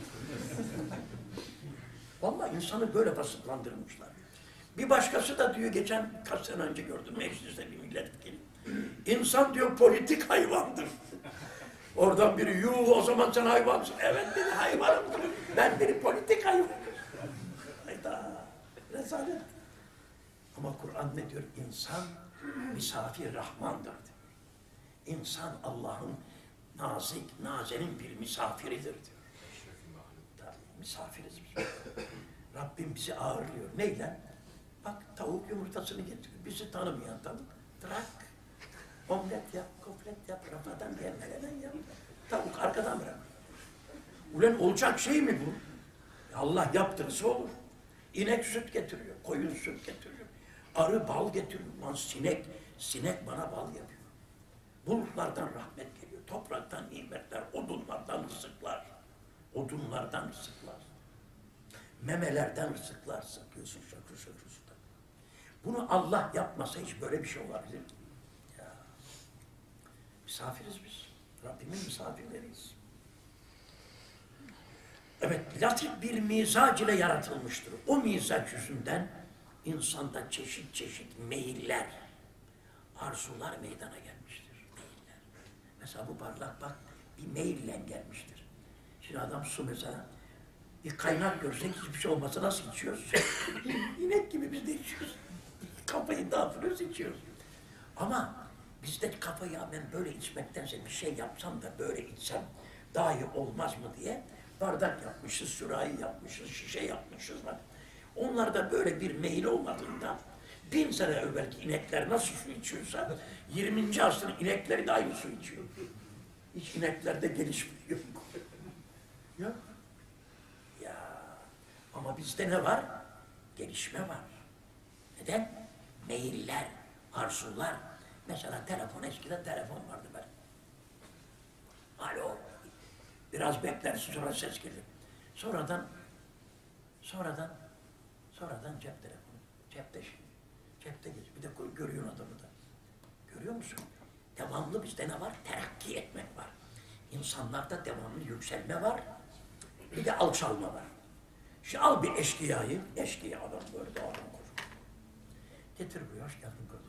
Vallahi insanı böyle vasıflandırmışlar. Bir başkası da diyor, geçen kaç sene önce gördüm mecliste bir milletvekili. İnsan diyor politik hayvandır. Oradan biri, yuh o zaman sen hayvansın. Evet dedi, hayvanım. Ben biri politik hayvan. Hayda, rezalet. Ama Kur'an ne diyor? İnsan misafir Rahmandır diyor. İnsan Allah'ın nazik, nazenin bir misafiridir diyor. Tabii, misafiriz biz. Rabbim bizi ağırlıyor. Neyle? Bak tavuk yumurtasını getiriyor. Bizi tanımayan tavuk. Trak. Omlet yap, koflet yap, rafadan gelmeden yap. Tavuk arkadan bırak. Ulan olacak şey mi bu? Allah yaptırırsa olur. İnek süt getiriyor, koyun süt getiriyor. Arı bal getiriyor. Lan sinek, sinek bana bal yapıyor. Bulutlardan rahmet geliyor. Topraktan nimetler, odunlardan rızıklar. Odunlardan rızıklar. Memelerden rızıklar sıkıyorsun şakır şakır suda. Bunu Allah yapmasa hiç böyle bir şey olabilir mi? Ya. Misafiriz biz. Rabbimin misafirleriyiz. Evet, latif bir mizac ile yaratılmıştır. O mizac yüzünden insanda çeşit çeşit meyiller, arzular meydana gelmiştir. Meyiller. Mesela bu bardak bak bir meyille gelmiştir. Şimdi adam su mesela bir kaynak görsek hiçbir şey olmasa nasıl içiyoruz? İnek gibi biz de içiyoruz. Kafayı dağıtıyoruz, içiyoruz. Ama bizde kafayı ben böyle içmektense bir şey yapsam da böyle içsem daha iyi olmaz mı diye bardak yapmışız, sürahi yapmışız, şişe yapmışız. Bak. Onlarda böyle bir meyil olmadığında bin sene evvelki inekler nasıl su içiyorsa yirminci asrın inekleri de aynı su içiyor. Hiç ineklerde gelişme yok. Yok. Ya. Ama bizde ne var? Gelişme var. Neden? Meyiller, arzular. Mesela telefon, eskiden telefon vardı ben. Alo. Biraz beklersin sonra ses gelir. Sonradan, sonradan, sonradan cep telefonu. Cepte şimdi. Cepte geç. Bir de görüyorsun adamı da. Görüyor musun? Devamlı bizde ne var? Terakki etmek var. İnsanlarda devamlı yükselme var. Bir de alçalma var. Şimdi al bir eşkıyayı, eşkıya adam böyle de adam koşuyor. Getir buraya, hoş geldin kızım.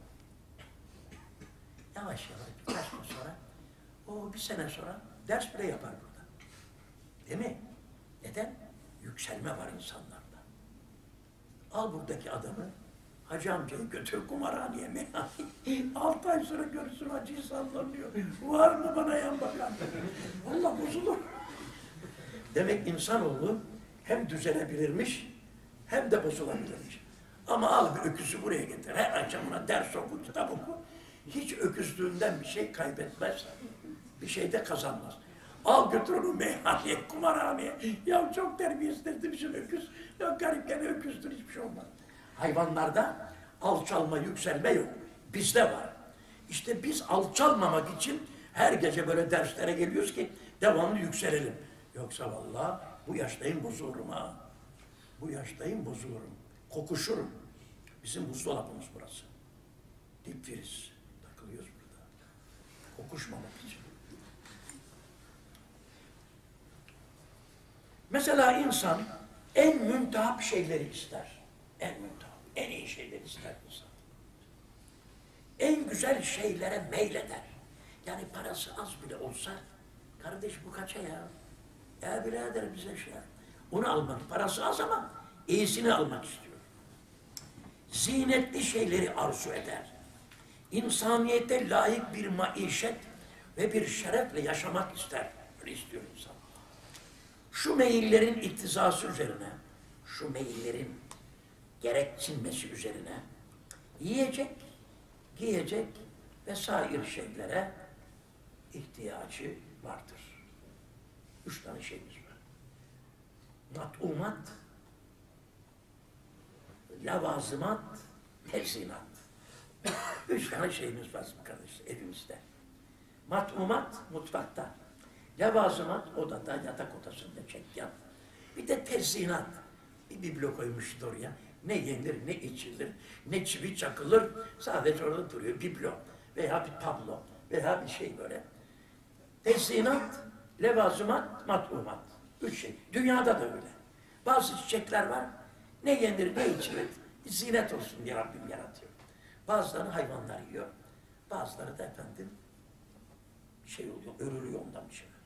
Yavaş yavaş birkaç gün sonra, o bir sene sonra ders bile yapar burada. Değil mi? Neden? Yükselme var insanlarda. Al buradaki adamı, Hacı amcayı götür kumarhaneye meyhaneye. Altı ay sonra görürsün hacıyı sallanıyor. Var mı bana yan bakan? Allah bozulur. Demek insanoğlu hem düzelebilirmiş hem de bozulabilirmiş. Ama al bir öküzü buraya getir. Her akşam ona ders oku, kitap oku. Hiç öküzlüğünden bir şey kaybetmez. Bir şey de kazanmaz. Al götür onu meyhaneye, kumarhaneye. Ya çok terbiyesizleştirmişsin öküz. Ya garipken öküzdür, hiçbir şey olmaz. Hayvanlarda alçalma, yükselme yok. Bizde var. İşte biz alçalmamak için her gece böyle derslere geliyoruz ki devamlı yükselelim. Yoksa vallahi bu yaştayım bozulurum ha. Bu yaştayım bozulurum. Kokuşurum. Bizim buzdolabımız burası. Dipfriz. Takılıyoruz burada. Kokuşmamak için. Mesela insan en müntehap şeyleri ister. En müntehap, en iyi şeyleri ister insan. En güzel şeylere meyleder. Yani parası az bile olsa, kardeş bu kaça ya? Ya birader bize şey yap. Onu almak, parası az ama iyisini almak istiyor. Zinetli şeyleri arzu eder. İnsaniyete layık bir maişet ve bir şerefle yaşamak ister. Öyle istiyor insan. Şu meyillerin iktizası üzerine, şu meyillerin gereksinmesi üzerine yiyecek, giyecek vesaire şeylere ihtiyacı vardır. Üç tane şeyimiz var. Mat'umat, lavazımat, tezinat. Üç tane şeyimiz var kardeşler evimizde. Mat'umat mutfakta. Lavazımat odada, yatak odasında çek yat. Bir de tezinat. Bir biblo koymuştu oraya. Ne yenir, ne içilir, ne çivi çakılır. Sadece orada duruyor biblo veya bir tablo veya bir şey böyle. Tezinat, levazımat, mat'umat. Üç şey. Dünyada da öyle. Bazı çiçekler var. Ne yenir, ne içilir. Zinet olsun diye Rabbim yaratıyor. Bazılarını hayvanlar yiyor. Bazıları da efendim şey oluyor, örülüyor ondan bir şeyler.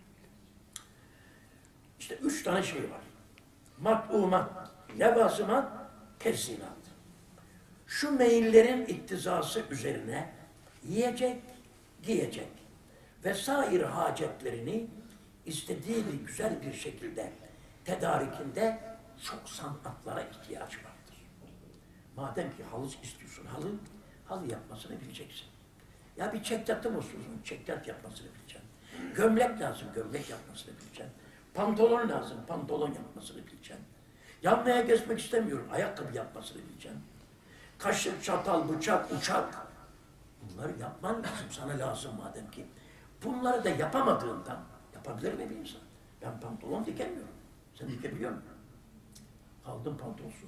İşte üç tane şey var. Mat'umat, levazımat, tezinat. Şu meyillerin iktizası üzerine yiyecek, giyecek vesaire hacetlerini istediği bir güzel bir şekilde tedarikinde çok sanatlara ihtiyacı vardır. Madem ki halı istiyorsun, halı, halı yapmasını bileceksin. Ya bir çekyatı mı istiyorsun, çekyat yapmasını bileceksin. Gömlek lazım, gömlek yapmasını bileceksin. Pantolon lazım, pantolon yapmasını bileceksin. Yanmaya gezmek istemiyorum, ayakkabı yapmasını bileceksin. Kaşık, çatal, bıçak, uçak. Bunları yapman lazım, sana lazım madem ki. Bunları da yapamadığından, yapabilir mi bir insan? Ben pantolon dikemiyorum. Sen dikebiliyor musun? Kaldım pantolonsuz.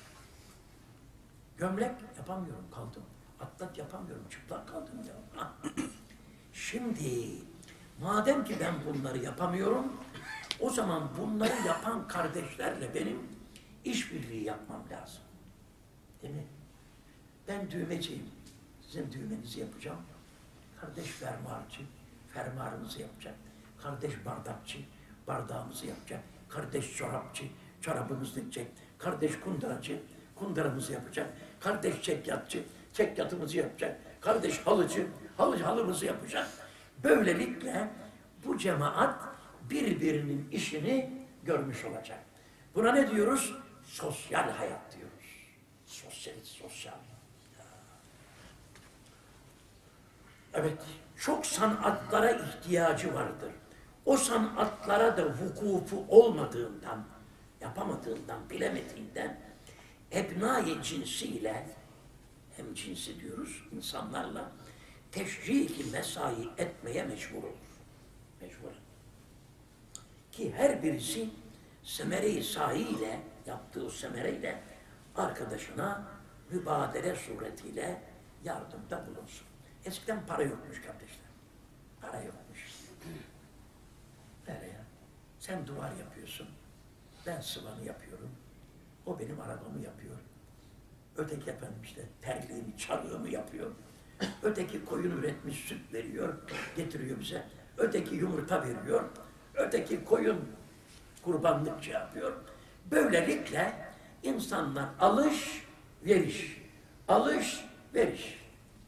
Gömlek yapamıyorum, kaldım. Atlet yapamıyorum, çıplak kaldım ya. Şimdi, madem ki ben bunları yapamıyorum, o zaman bunları yapan kardeşlerle benim işbirliği yapmam lazım. Değil mi? Ben düğmeciyim. Sizin düğmenizi yapacağım. Kardeş fermuarcı, fermuarınızı yapacak. Kardeş bardakçı, bardağımızı yapacak. Kardeş çorapçı, çorabımızı dikecek. Kardeş kunduracı, kunduramızı yapacak. Kardeş çekyatçı, çekyatımızı yapacak. Kardeş halıcı, halıcı halımızı yapacak. Böylelikle bu cemaat birbirinin işini görmüş olacak. Buna ne diyoruz? Sosyal hayat diyoruz. Sosyal, sosyal. Evet, çok sanatlara ihtiyacı vardır. O sanatlara da vukufu olmadığından, yapamadığından, bilemediğinden ebnai cinsiyle, hem cinsi diyoruz, insanlarla teşrik-i mesai etmeye mecbur olur. Mecbur. Ki her birisi semere-i sahiyle, yaptığı semereyle arkadaşına mübadele suretiyle yardımda bulunsun. Eskiden para yokmuş kardeşler. Para yokmuş. Böyle ya. Sen duvar yapıyorsun. Ben sıvanı yapıyorum. O benim arabamı yapıyor. Öteki efendim işte terliğimi, çarığımı yapıyor. Öteki koyun üretmiş, süt veriyor, getiriyor bize. Öteki yumurta veriyor. Öteki koyun kurbanlıkça yapıyor. Böylelikle insanlar alış, veriş. Alış, veriş.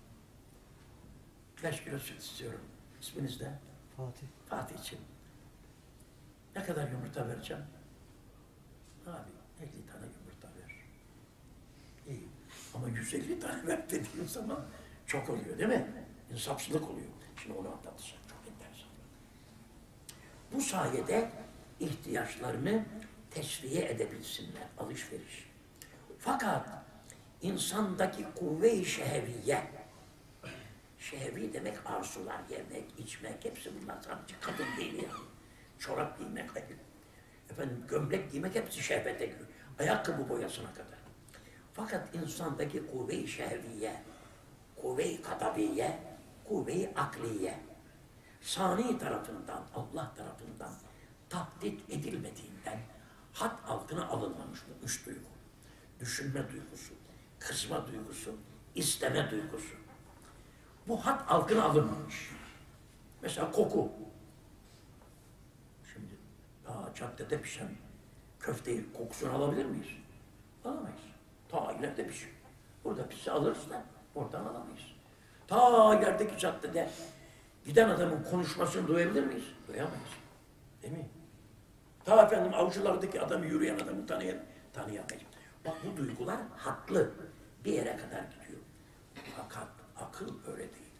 Beş kilo süt istiyorum. İsminiz ne? Fatih. Fatih'ciğim. Ne kadar yumurta vereceğim? Abi elli tane yumurta ver. İyi. Ama yüz elli tane ver dediğim zaman çok oluyor değil mi? İnsafsızlık oluyor. Şimdi onu anlatacağım. Çok enteresan. Bu sayede ihtiyaçlarını tesviye edebilsinler. Alışveriş. Fakat insandaki kuvve-i şehviye, şehvi demek arzular, yemek, içmek, hepsi bunlar sadece kadın değil yani. Çorap giymek, efendim gömlek giymek hepsi şehvete giriyor. Ayakkabı boyasına kadar. Fakat insandaki kuvve-i şehviye, kuvve-i kadabiye, kuvve-i akliye, sani tarafından, Allah tarafından taklit edilmediğinden had altına alınmamış bu üç duygu. Düşünme duygusu, kızma duygusu, isteme duygusu. Bu had altına alınmamış. Mesela koku. Şimdi daha caddede pişen köfteyi kokusunu alabilir miyiz? Alamayız. Ta ileride pişiyor. Burada pişse alırız da oradan alamayız. Ta ilerideki caddede giden adamın konuşmasını duyabilir miyiz? Duyamayız. Değil mi? Ta efendim avcılardaki adamı, yürüyen adamı tanıyalım, tanıyamayız. Bak bu duygular haklı. Bir yere kadar gidiyor. Fakat akıl öyle değil.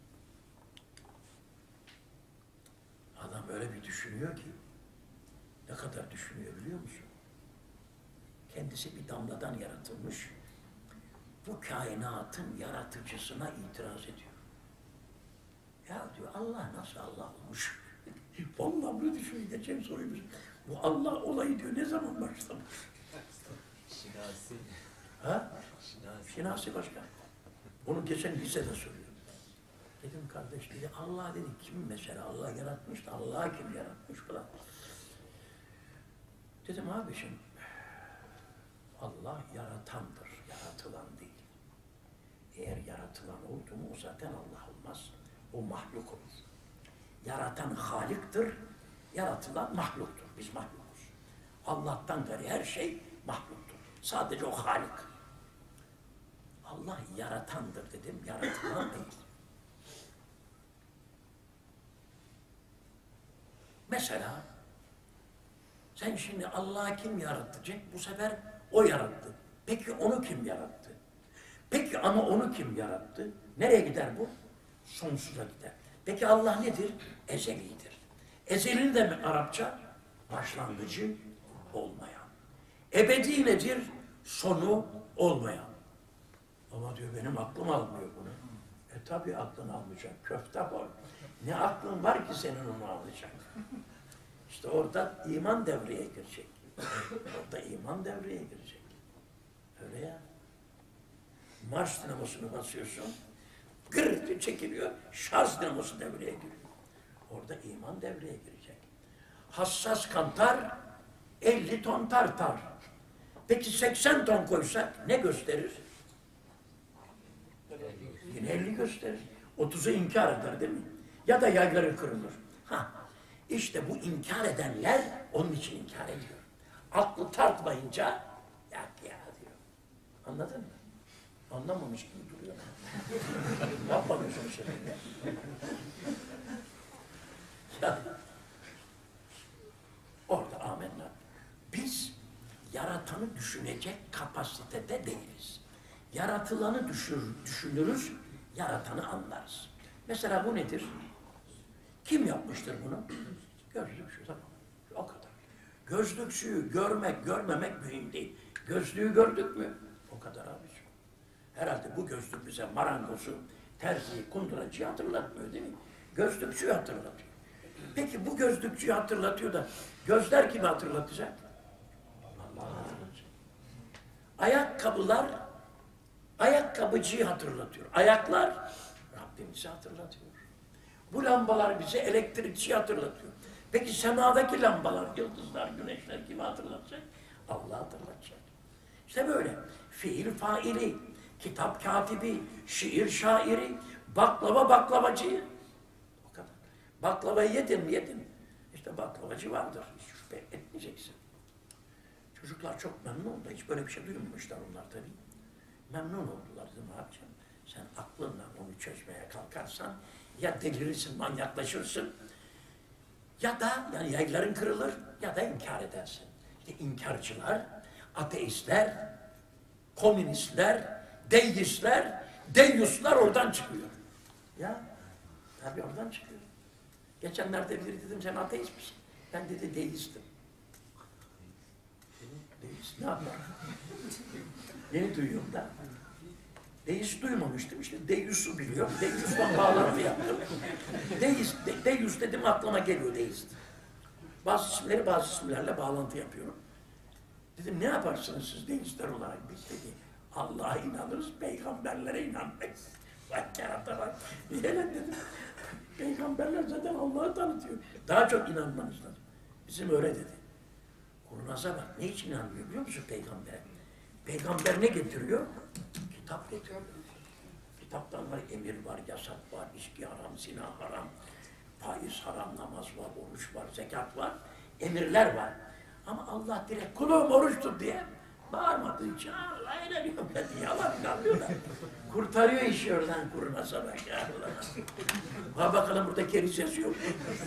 Adam öyle bir düşünüyor ki, ne kadar düşünüyor biliyor musun? Kendisi bir damladan yaratılmış, bu kainatın yaratıcısına itiraz ediyor. Ya diyor, Allah nasıl Allah olmuş? Vallahi bunu düşünüyor, geçen soruyu bu Allah olayı diyor, ne zaman başlamış? Şinasi. Ha? Şinasi. Şinasi başka. Onu geçen lisede soruyor. Dedim kardeş dedi, Allah dedi, kim mesela Allah yaratmış da Allah kim yaratmış falan. Dedim abi şimdi, Allah yaratandır, yaratılan değil. Eğer yaratılan oldu mu o zaten Allah olmaz. O mahluk olur. Yaratan Halik'tir, yaratılan mahluktur. Biz mahlukuz. Allah'tan gayri her şey mahluktur. Sadece o Halik. Allah yaratandır dedim, yaratılan değil. Mesela sen şimdi Allah'ı kim yarattı? Bu sefer o yarattı. Peki onu kim yarattı? Peki ama onu kim yarattı? Nereye gider bu? Sonsuza gider. Peki Allah nedir? Ezelidir. Ezelin de mi Arapça? Başlangıcı olmayan. Ebedi nedir? Sonu olmayan. Ama diyor benim aklım almıyor bunu. E tabi aklın almayacak. Köfte var. Ne aklın var ki senin onu alacak? İşte orada iman devreye girecek. Orada iman devreye girecek. Öyle ya. Marş dinamasını basıyorsun. Gırrıtı çekiliyor. Şarj dinaması devreye giriyor. Orada iman devreye girecek. Hassas kantar elli ton tartar. Peki seksen ton koysak ne gösterir? Yine elli gösterir. otuzu inkar eder değil mi? Ya da yayları kırılır. Ha, işte bu inkar edenler onun için inkar ediyor. Aklı tartmayınca yak ya diyor. Anladın mı? Anlamamış gibi duruyor. Yapmamıyorsun şimdi. Ya, orada amenna. Biz yaratanı düşünecek kapasitede değiliz. Yaratılanı düşür, düşünürüz, yaratanı anlarız. Mesela bu nedir? Kim yapmıştır bunu? Gözlükçü, tamam. O kadar. Gözlükçüyü görmek, görmemek mühim değil. Gözlüğü gördük mü? O kadar abiciğim. Herhalde bu gözlük bize marangozu, terziyi, kunduracıyı hatırlatmıyor değil mi? Gözlükçüyü hatırlatıyor. Peki bu gözlükçüyü hatırlatıyor da gözler kimi hatırlatacak? Allah hatırlatacak. Ayakkabılar ayakkabıcıyı hatırlatıyor. Ayaklar Rabbimizi hatırlatıyor. Bu lambalar bize elektrikçiyi hatırlatıyor. Peki semadaki lambalar, yıldızlar, güneşler kimi hatırlatacak? Allah hatırlatacak. İşte böyle. Fiil faili, kitap katibi, şiir şairi, baklava baklavacıyı. O kadar. Baklavayı yedin mi yedin. İşte baklavacı vardır. Hiç şüphe etmeyeceksin. Çocuklar çok memnun oldu. Hiç böyle bir şey duymamışlar onlar tabii. Memnun oldular. Dedim abicim sen aklınla onu çözmeye kalkarsan ya delirirsin, manyaklaşırsın ya da yani yayların kırılır ya da inkar edersin. İşte inkarcılar, ateistler, komünistler, deistler, deyyuslar oradan çıkıyor. Ya tabii oradan çıkıyor. Geçenlerde biri dedim sen ateist misin? Ben dedi deistim. Deist ne yapar? Yeni duyuyorum da. Deist duymamıştım işte. Deist'i biliyorum. Deist'le bağlantı yaptım. Deist, de, deist dedim aklıma geliyor deist. Bazı isimleri bazı isimlerle bağlantı yapıyorum. Dedim ne yaparsınız siz deistler olarak? Biz dedi Allah'a inanırız, peygamberlere inanmayız. Bak kerata bak. Niye lan dedim. Peygamberler zaten Allah'ı tanıtıyor. Daha çok inanmanız lazım. Bizim öyle dedi. Kurnaz'a bak. Ne için inanmıyor biliyor musun peygambere? Peygamber ne getiriyor? Kitap getiriyor. Kitaptan var, emir var, yasak var, içki haram, zina haram, faiz haram, namaz var, oruç var, zekat var, emirler var. Ama Allah direkt kulum oruç tut diye bağırmadığı için Allah'a inanıyorum dedi. Yalan inanmıyorlar. Kurtarıyor işi oradan kurnaz'a bak ya. Ha bakalım burada kerisesi yok.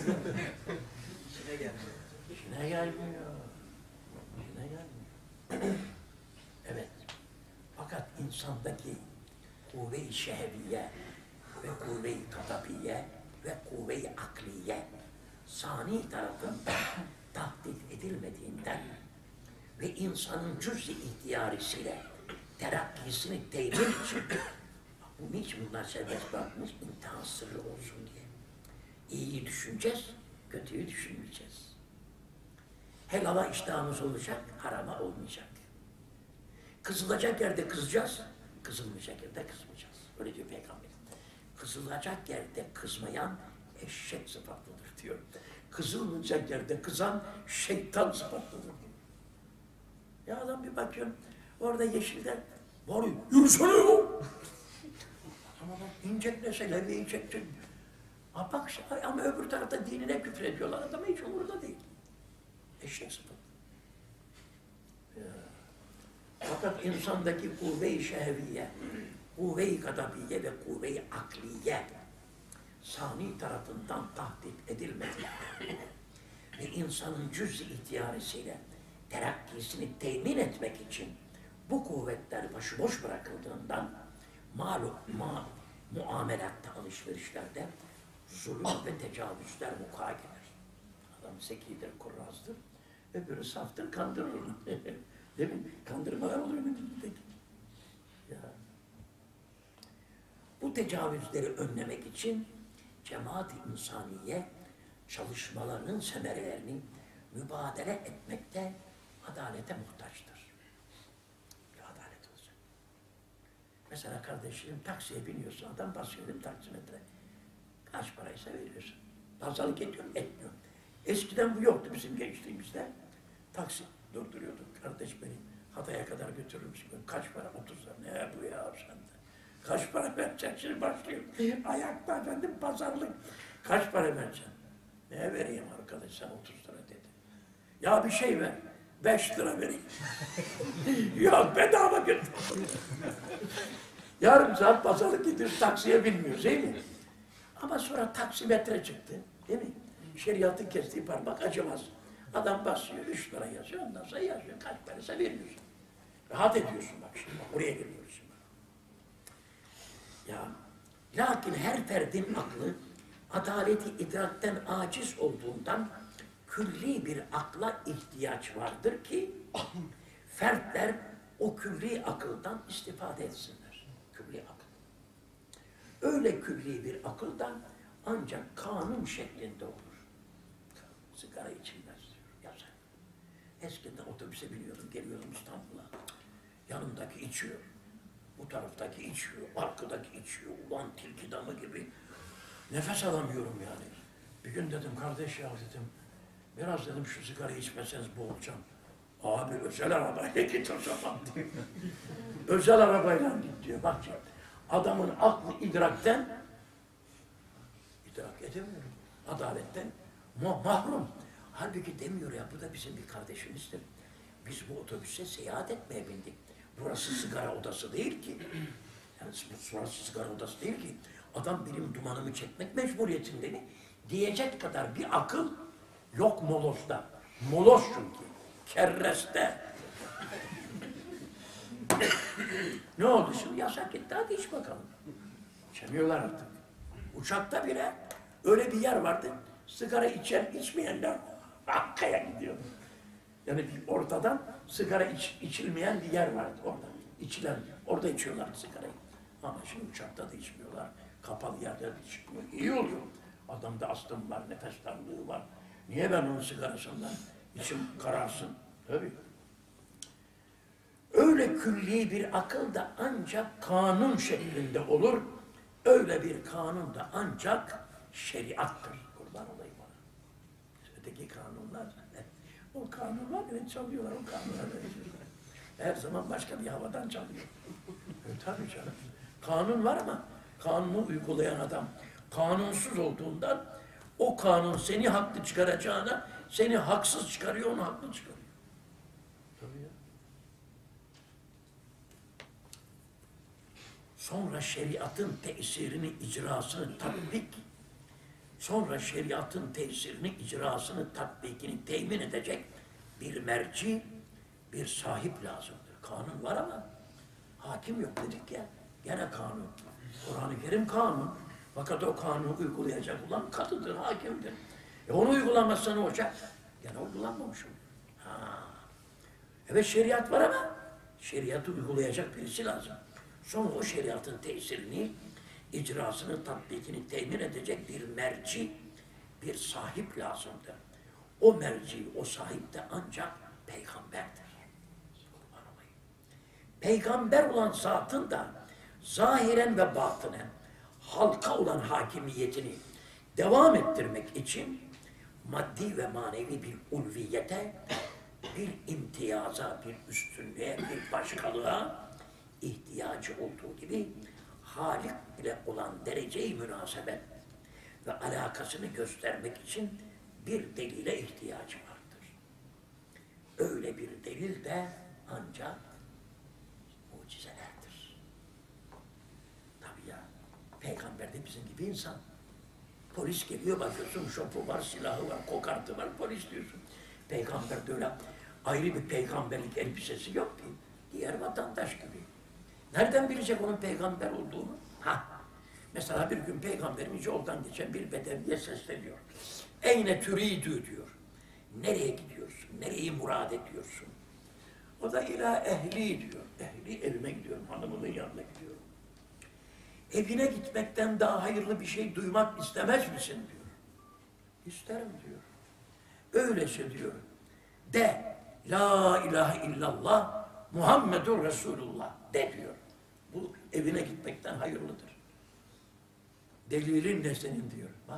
İşine gelmiyor. İşine gelmiyor. İşine gelmiyor. Evet. Fakat insandaki kuvve-i şehviye ve kuvve-i katabiye ve kuvve-i akliye sani tarafından tahdit edilmediğinden ve insanın cüz-i ihtiyarisiyle terakkisini temin için bu niçin bunlar serbest bırakmış? İmtihan sırrı olsun diye. İyiyi düşüneceğiz, kötüyü düşünmeyeceğiz. Helala iştahımız olacak, harama olmayacak. Kızılacak yerde kızacağız, kızılmayacak yerde kızmayacağız. Öyle diyor Peygamber. Kızılacak yerde kızmayan eşek sıfatlıdır diyor. Kızılmayacak yerde kızan şeytan sıfatlıdır diyor. Ya adam bir bakıyorum, orada yeşilden var yürüsene o. Ama bak inceklese, levyeyi çekecek. Ha bak ama öbür tarafta dinine küfür ediyorlar. Adama hiç umurunda değil. Eşek sıfatlı. Ya. Fakat insandaki kuvve-i şehviye, kuvve-i gadabiye ve kuvve-i akliye sani tarafından tahdit edilmedi. Ve insanın cüz-i ihtiyarisiyle terakkisini temin etmek için bu kuvvetler başıboş bırakıldığından malum ma, muamelatta, alışverişlerde zulüm ve tecavüzler vuku'a gelir. Adam zekidir, kurrazdır, öbürü saftır, kandırır onu. Değil mi? Kandırmalar oluyor önümüzdeki. Ya. Bu tecavüzleri önlemek için cemaat-i insaniye çalışmalarının semerelerini mübadele etmekte adalete muhtaçtır. Bir adalet olacak. Mesela kardeşlerim taksiye biniyorsun, adam basıyor değil mi taksimetre? Kaç paraysa veriyorsun. Pazarlık ediyorum, etmiyorum. Eskiden bu yoktu bizim gençliğimizde. Taksi durduruyorduk. Kardeş beni Hatay'a kadar götürür müsün? Kaç para? otuz lira. Ne bu ya sende? Kaç para vereceksin? Şimdi başlıyor. Ayakta efendim pazarlık. Kaç para vereceksin? Ne vereyim arkadaş sen otuz lira dedi. Ya bir şey ver. beş lira vereyim. Yok bedava götür. Yarım saat pazarlık gidiyoruz. Taksiye binmiyoruz değil mi? Ama sonra taksimetre çıktı. Değil mi? Şeriatın kestiği parmak acımaz. Adam basıyor, üç lira yazıyor, ondan sonra yazıyor, kaç paraysa veriyorsun. Rahat ediyorsun bak şimdi, bak, oraya geliyoruz şimdi. Ya, lakin her ferdin aklı, adaleti idrakten aciz olduğundan külli bir akla ihtiyaç vardır ki, fertler o külli akıldan istifade etsinler. Külli akıl. Öyle külli bir akıldan ancak kanun şeklinde olur. Sigara içilmez diyor, yasak. Eskiden otobüse biniyordum, geliyordum İstanbul'a. Yanımdaki içiyor, bu taraftaki içiyor, arkadaki içiyor. Ulan tilki damı gibi. Nefes alamıyorum yani. Bir gün dedim, kardeş ya dedim, biraz dedim şu sigarayı içmeseniz boğulacağım. Abi özel arabayla git o zaman diyor. Özel arabayla git diyor. Bak şimdi, adamın aklı idrakten, idrak edemiyorum, adaletten mahrum. Halbuki demiyor ya, bu da bizim bir kardeşimizdir. Biz bu otobüse seyahat etmeye bindik. Burası sigara odası değil ki. Yani burası sigara odası değil ki. Adam benim dumanımı çekmek mecburiyetinde mi? Diyecek kadar bir akıl yok molozda. Moloz çünkü. Kerreste. Ne oldu şimdi? Yasak etti. Hadi iç bakalım. İçemiyorlar artık. Uçakta bile öyle bir yer vardı. Sigara içen, içmeyenler Hakka'ya gidiyor. Yani bir ortadan sigara iç, içilmeyen bir yer vardı orada. İçilen, orada içiyorlar sigarayı. Ama şimdi uçakta da içmiyorlar. Kapalı yerlerde içmiyor. İyi oluyor. Adamda astım var, nefes darlığı var. Niye ben onun sigarasından içim kararsın? Tabii. Öyle külli bir akıl da ancak kanun şeklinde olur. Öyle bir kanun da ancak şeriattır. Kurban olayım ona. Öteki kanunlar, o kanunlar evet çalıyorlar, o kanunlar. Her zaman başka bir havadan çalıyor. E, tabii canım. Kanun var ama kanunu uygulayan adam kanunsuz olduğundan o kanun seni haklı çıkaracağına seni haksız çıkarıyor, onu haklı çıkarıyor. Tabii ya. Sonra şeriatın tesirini, icrasını tatbik, sonra şeriatın tesirini, icrasını, tatbikini temin edecek bir merci, bir sahip lazımdır. Kanun var ama hakim yok dedik ya. Gene kanun. Kur'an-ı Kerim kanun. Fakat o kanunu uygulayacak olan kadıdır, hakimdir. E onu uygulamazsa ne olacak? Gene uygulanmamış oluyor. Ha. Evet şeriat var ama şeriatı uygulayacak birisi lazım. Sonra o şeriatın tesirini, icrasını, tatbikini temin edecek bir merci, bir sahip lazımdır. O merci, o sahip de ancak peygamberdir. Peygamber olan zatın da zahiren ve batınen halka olan hakimiyetini devam ettirmek için maddi ve manevi bir ulviyete, bir imtiyaza, bir üstünlüğe, bir başkalığa ihtiyacı olduğu gibi Halik ile olan derece-i münasebet ve alakasını göstermek için bir delile ihtiyacı vardır. Öyle bir delil de ancak mucizelerdir. Tabii ya, peygamber de bizim gibi insan. Polis geliyor, bakıyorsun şopu var, silahı var, kokartı var, polis diyorsun. Peygamber de öyle ayrı bir peygamberlik elbisesi yok ki. Diğer vatandaş gibi. Nereden bilecek onun peygamber olduğunu? Ha. Mesela bir gün peygamberimiz yoldan geçen bir bedeviye sesleniyor. Eyne türidü diyor. Nereye gidiyorsun? Nereyi murad ediyorsun? O da ila ehli diyor. Ehli evime gidiyorum, hanımımın yanına gidiyorum. Evine gitmekten daha hayırlı bir şey duymak istemez misin diyor. İsterim diyor. Öyleyse diyor. De la ilahe illallah Muhammedur Resulullah de diyor. Bu evine gitmekten hayırlıdır. Delilin ne senin diyor. Bak.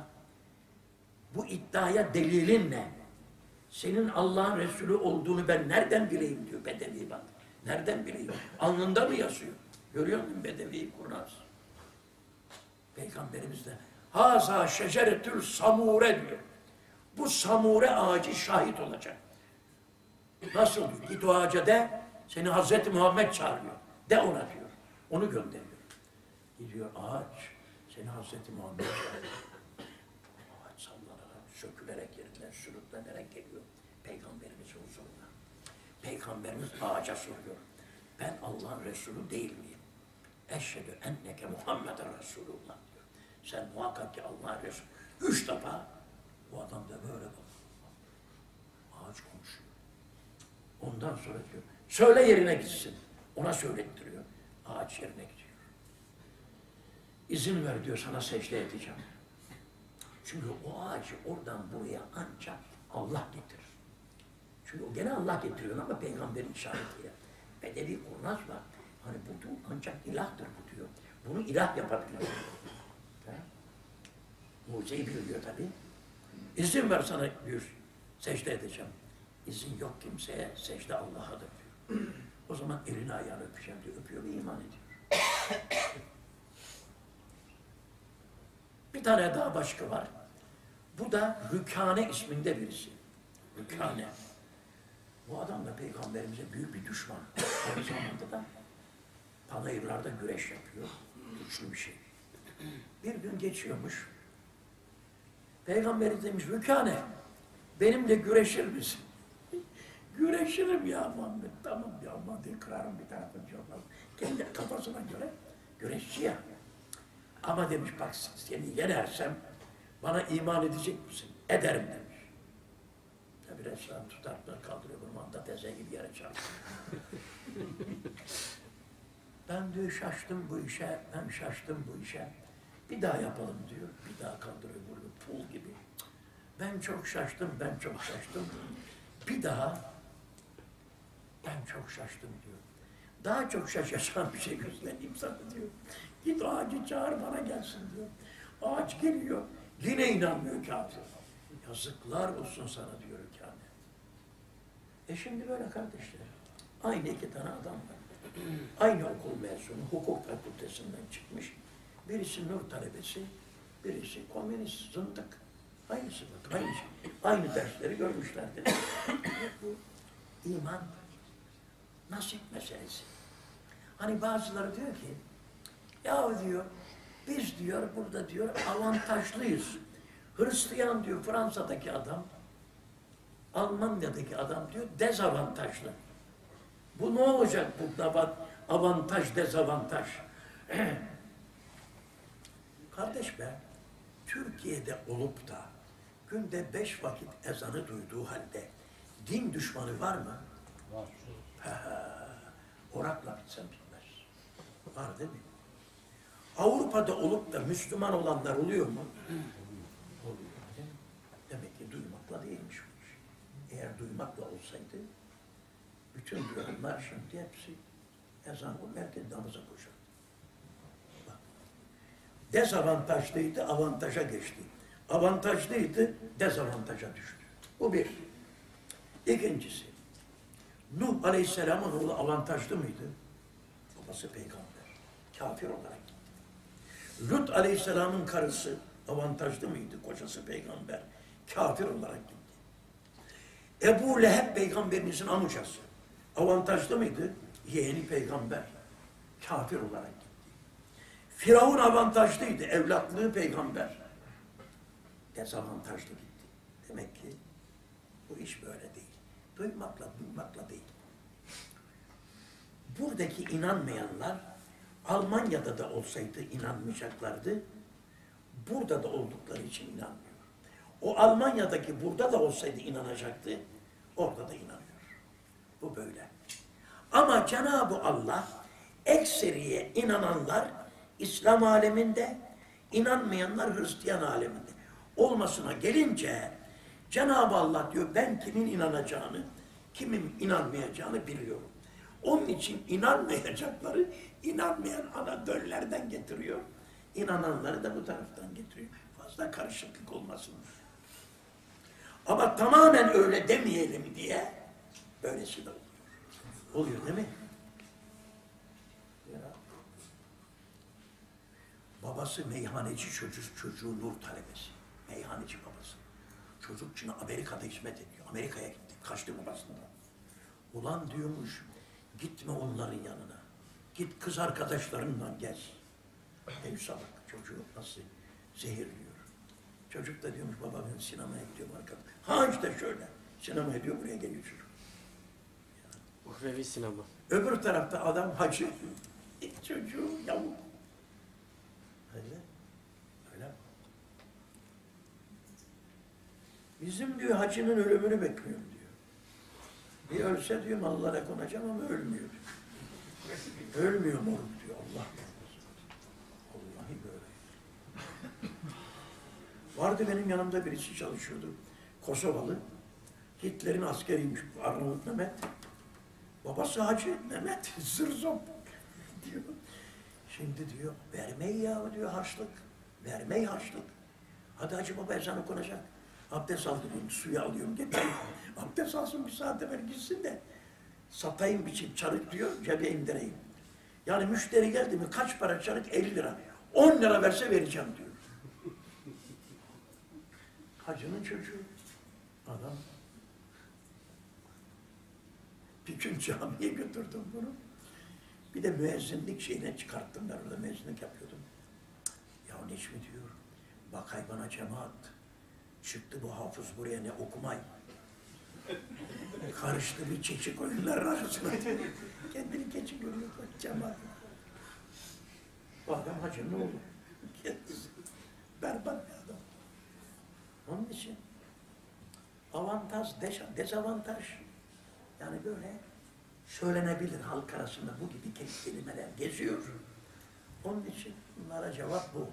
Bu iddiaya delilin ne? Senin Allah'ın Resulü olduğunu ben nereden bileyim diyor bedevi bak. Nereden bileyim? Alnında mı yazıyor? Görüyor musun bedevi kurnaz? Peygamberimiz de haza şeceretül samure diyor. Bu samure ağacı şahit olacak. Nasıl diyor? Git o ağaca de seni Hazreti Muhammed çağırıyor. De ona diyor. Onu gönderiyor. Gidiyor ağaç seni Hazreti Muhammed çağırıyor. Ağaç sallanarak, sökülerek yerinden sürüklenerek geliyor. Peygamberimiz huzuruna. Peygamberimiz ağaca soruyor. Ben Allah'ın Resulü değil miyim? Eşhedü enneke Muhammeden Resulullah diyor. Sen muhakkak ki Allah'ın Resulü. Üç defa bu adam da böyle bak. Ağaç konuşuyor. Ondan sonra diyor, söyle yerine gitsin. Ona söylettiriyor. Ağaç yerine gidiyor. İzin ver diyor, sana secde edeceğim. Çünkü o ağacı oradan buraya ancak Allah getirir. Çünkü o gene Allah getiriyor ama peygamberin işaretiyle. Bedevi kurnaz var. Hani bu ancak ilahtır bu diyor. Bunu ilah yapabilir. Mucizeyi biliyor tabii. İzin ver sana diyor, secde edeceğim. İzin yok kimseye, secde Allah'adır diyor. O zaman elini ayağını öpeceğim diyor. Öpüyor ve iman ediyor. Bir tane daha başka var. Bu da Rükane isminde birisi. Rükane. Bu adam da peygamberimize büyük bir düşman. Aynı zamanda da panayırlarda güreş yapıyor. Güçlü bir şey. Bir gün geçiyormuş. Peygamberimiz demiş, Rükane, benimle güreşir misin? Güreşirim ya Muhammed. Tamam ya Muhammed, kırarım bir tarafını olmaz. Kendi kafasına göre güreşçi ya. Ama demiş, bak seni yenersem bana iman edecek misin? Ederim demiş. Tabi Resulullah tutar da kaldırıyor, bunu manda teze gibi yere çarpıyor. Ben diyor şaştım bu işe, ben şaştım bu işe. Bir daha yapalım diyor, bir daha kaldırıyor böyle pul gibi. Ben çok şaştım, ben çok şaştım. Bir daha, ben çok şaştım diyor. Daha çok şaşacağım bir şey göstereyim sana diyor. Git o ağacı çağır bana gelsin diyor. Ağaç geliyor, yine inanmıyor kafir. Yazıklar olsun sana diyor kâne. E şimdi böyle kardeşler, aynı iki tane adam var. Aynı okul mezunu, hukuk fakültesinden çıkmış. Birisi nur talebesi, birisi komünist, zındık. Aynısı bak, aynı şey. Aynı dersleri görmüşlerdir. Bu iman nasip meselesi. Hani bazıları diyor ki, ya diyor, biz diyor, burada diyor, avantajlıyız. Hristiyan diyor, Fransa'daki adam, Almanya'daki adam diyor, dezavantajlı. Bu ne olacak burada avantaj, dezavantaj? Kardeş be, Türkiye'de olup da günde beş vakit ezanı duyduğu halde din düşmanı var mı? Var. Orakla gitsen bilmez. Var değil mi? Avrupa'da olup da Müslüman olanlar oluyor mu? Oluyor. Değil mi? Demek ki duymakla değilmiş bu iş. Eğer duymakla olsaydı bütün duyanlar şimdi hepsi ezan o herkes namaza koşar. Bak. Dezavantajlıydı, avantaja geçti. Avantajlıydı, dezavantaja düştü. Bu bir. İkincisi, Nuh Aleyhisselam'ın oğlu avantajlı mıydı? Babası peygamber. Kafir olarak gitti. Lut Aleyhisselam'ın karısı avantajlı mıydı? Kocası peygamber. Kafir olarak gitti. Ebu Leheb peygamberimizin amcası. Avantajlı mıydı? Yeğeni peygamber. Kafir olarak gitti. Firavun avantajlıydı. Evlatlığı peygamber. Dezavantajlı gitti. Demek ki bu iş böyle değil. Duymakla, duymakla değil. Buradaki inanmayanlar Almanya'da da olsaydı inanmayacaklardı. Burada da oldukları için inanmıyor. O Almanya'daki burada da olsaydı inanacaktı. Orada da inanıyor. Bu böyle. Ama Cenab-ı Allah ekseriye inananlar İslam aleminde, inanmayanlar Hristiyan aleminde olmasına gelince Cenab-ı Allah diyor ben kimin inanacağını, kimin inanmayacağını biliyorum. Onun için inanmayacakları inanmayan anadöllerden getiriyor. İnananları da bu taraftan getiriyor. Fazla karışıklık olmasın. Ama tamamen öyle demeyelim diye böylesi de oluyor. Oluyor değil mi? Ya. Babası meyhaneci çocuk, çocuğu nur talebesi. Meyhaneci babası. Çocuk için Amerika'da hizmet ediyor. Amerika'ya gitti. Kaçtı babasından. Ulan diyormuş, gitme onların yanına. Git kız arkadaşlarınla gez. Neyse bak çocuğu nasıl zehirliyor. Çocuk da diyormuş baba ben sinemaya gidiyorum arkadaş. Ha işte şöyle. Sinemaya diyor buraya geliyor çocuk. Uhrevi sinema. Öbür tarafta adam hacı. Çocuğu yavuk. Öyle. Öyle. Bizim diyor hacının ölümünü bekliyorum diyor. Bir ölse diyor mallara konacağım ama ölmüyor diyor. Ölmüyor moruk diyor Allah. Vallahi böyle. Vardı benim yanımda birisi çalışıyordu. Kosovalı. Hitler'in askeriymiş Arnavut Mehmet. Babası hacı Mehmet zırzop diyor. Şimdi diyor vermeyi ya diyor harçlık. Vermeyi harçlık. Hadi hacı baba ezan okunacak. Abdest aldırayım, suyu alıyorum getireyim. Abdest alsın bir saat evvel gitsin de satayım bir çift çarık diyor, cebe indireyim. Yani müşteri geldi mi kaç para çarık? elli lira. on lira verse vereceğim diyor. Hacının çocuğu. Adam. Bütün camiye götürdüm bunu. Bir de müezzinlik şeyine çıkarttım. Ben orada müezzinlik yapıyordum. Ya Necmi diyor, bakay bana cemaat. Çıktı bu hafız buraya ne okumay. Karıştı bir çeşik oyunlar arasına. Kendini keçi görüyor cemaat. Bu adam hacı ne oldu? Kendisi berbat bir adam. Onun için avantaj, dezavantaj. Yani böyle söylenebilir halk arasında bu gibi kelimeler geziyor. Onun için bunlara cevap bu.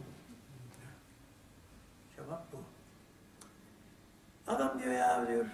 Cevap bu. Adam diyor ya diyor,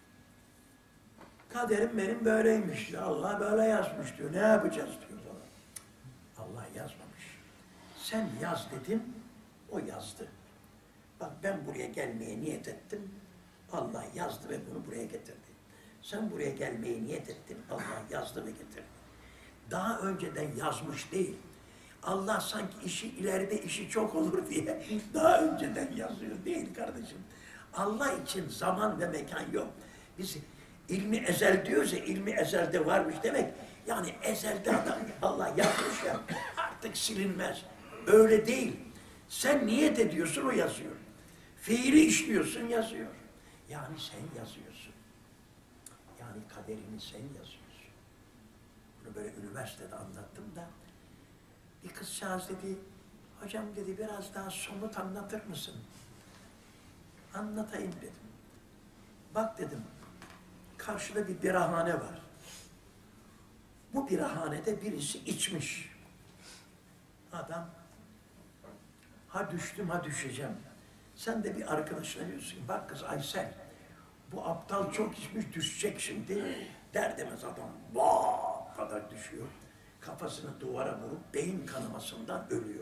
kaderim benim böyleymiş diyor. Allah böyle yazmış diyor. Ne yapacağız diyor bana. Allah yazmamış. Sen yaz dedim, o yazdı. Bak ben buraya gelmeye niyet ettim. Allah yazdı ve bunu buraya getirdi. Sen buraya gelmeye niyet ettin. Allah yazdı ve getirdi. Daha önceden yazmış değil. Allah sanki işi ileride işi çok olur diye daha önceden yazıyor değil kardeşim. Allah için zaman ve mekan yok. Biz ilmi ezel diyoruz ya, ilmi ezelde varmış demek. Yani ezelde adam Allah yazmış ya, artık silinmez. Öyle değil. Sen niyet ediyorsun, o yazıyor. Fiili işliyorsun, yazıyor. Yani sen yazıyorsun. Yani kaderini sen yazıyorsun. Bunu böyle üniversitede anlattım da bir kızcağız dedi, hocam dedi biraz daha somut anlatır mısın? Anlatayım dedim. Bak dedim, karşıda bir birahane var. Bu birahanede birisi içmiş. Adam, ha düştüm ha düşeceğim. Sen de bir arkadaşına diyorsun, bak kız Aysel, bu aptal çok içmiş, düşecek şimdi. Der demez adam, vaa kadar düşüyor. Kafasını duvara vurup beyin kanamasından ölüyor.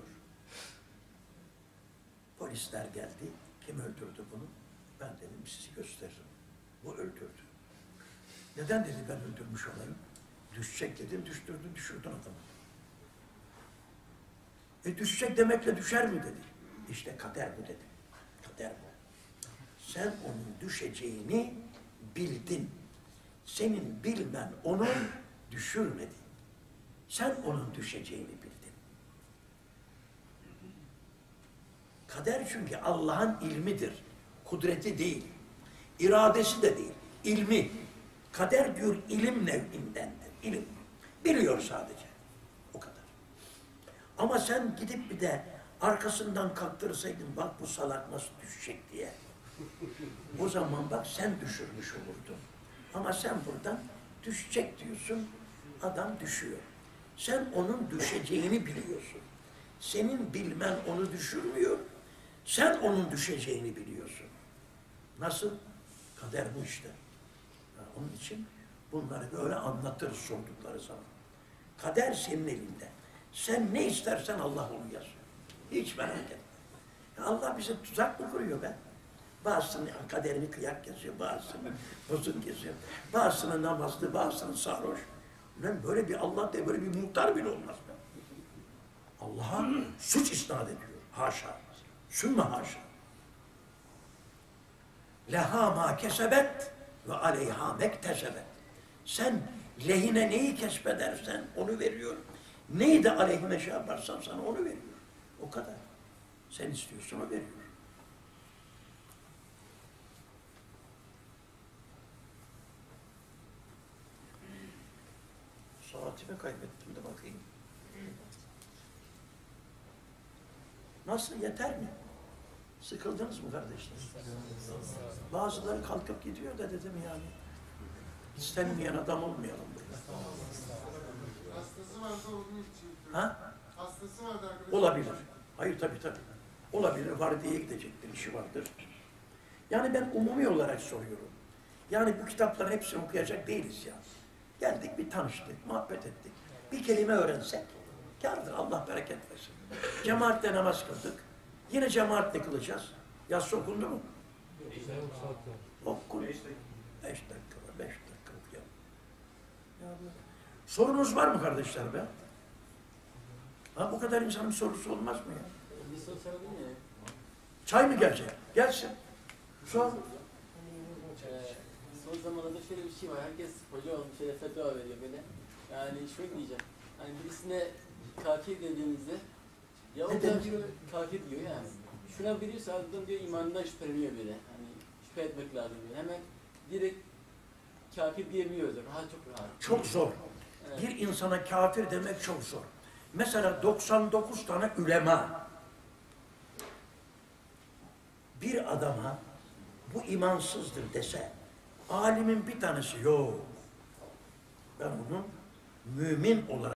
Polisler geldi, kim öldürdü bunu? Ben dedim, sizi gösteririm. Bu öldürdü. Neden dedi ben öldürmüş olayım? Düşecek dedim, düşürdün, düşürdün adamı. E düşecek demekle düşer mi dedi. İşte kader bu dedi. Kader bu. Sen onun düşeceğini bildin. Senin bilmen onu düşürmedi. Sen onun düşeceğini bildin. Kader çünkü Allah'ın ilmidir. Kudreti değil. İradesi de değil. İlmi. Kader diyor ilim nev'indendir. İlim. Biliyor sadece. O kadar. Ama sen gidip bir de arkasından kalktırsaydın bak bu salak nasıl düşecek diye. O zaman bak sen düşürmüş olurdun. Ama sen buradan düşecek diyorsun, adam düşüyor. Sen onun düşeceğini biliyorsun. Senin bilmen onu düşürmüyor, sen onun düşeceğini biliyorsun. Nasıl? Kader bu işte. Yani onun için bunları böyle anlatırız sordukları zaman. Kader senin elinde. Sen ne istersen Allah onu yazıyor. Hiç merak etme. Allah bize tuzak mı kuruyor be? Bazısının kaderini kıyak yazıyor, bazısını bozuk yazıyor. Bazısının namazlı, bazısının sarhoş. Lan böyle bir Allah diye böyle bir muhtar bile olmaz be. Allah'a suç isnat ediyor. Haşa. Sümme haşa. Leha ma kesebet ve aleyha mektesebet. Sen lehine neyi kesbedersen onu veriyor. Neyi de aleyhine şey yaparsan sana onu veriyor. O kadar. Sen istiyorsun o veriyor. Saatimi kaybettim de bakayım. Nasıl, yeter mi? Sıkıldınız mı kardeşler? Bazıları kalkıp gidiyor da dedim yani. İstenmeyen adam olmayalım burada. Hastası varsa onun için. Ha? Hastası vardı arkadaşlar. Olabilir. Hayır tabii tabii. Olabilir. Vardiyaya gidecektir, işi vardır. Yani ben umumi olarak soruyorum. Yani bu kitapların hepsini okuyacak değiliz ya. Geldik bir tanıştık, muhabbet ettik. Bir kelime öğrensek kârdır, Allah bereket versin. Cemaatle namaz kıldık. Yine cemaatle kılacağız. Yatsı okundu mu? Okun. Beş dakika var, beş dakika okuyalım. Sorunuz var mı kardeşler be? Ha, bu kadar insanın sorusu olmaz mı ya? Bir soru sorabilir miyim? Çay mı gelecek? Gelsin. Sor. Ee, son son zamanlarda şöyle bir şey var. Herkes hoca olmuş, şöyle fetva veriyor böyle. Yani şöyle diyeceğim. Hani birisine kafir dediğinizde ya o Ne da demek? diyor kafir diyor yani. Şuna birisi ardından diyor imanından şüpheleniyor böyle. Hani şüphe etmek lazım diyor. Hemen direkt kafir diyebiliyoruz. Rahat çok rahat. Çok zor. Evet. Bir insana kafir demek çok zor. Mesela doksan dokuz tane ülema bir adama bu imansızdır dese, alimin bir tanesi yok. Ben onu mümin olarak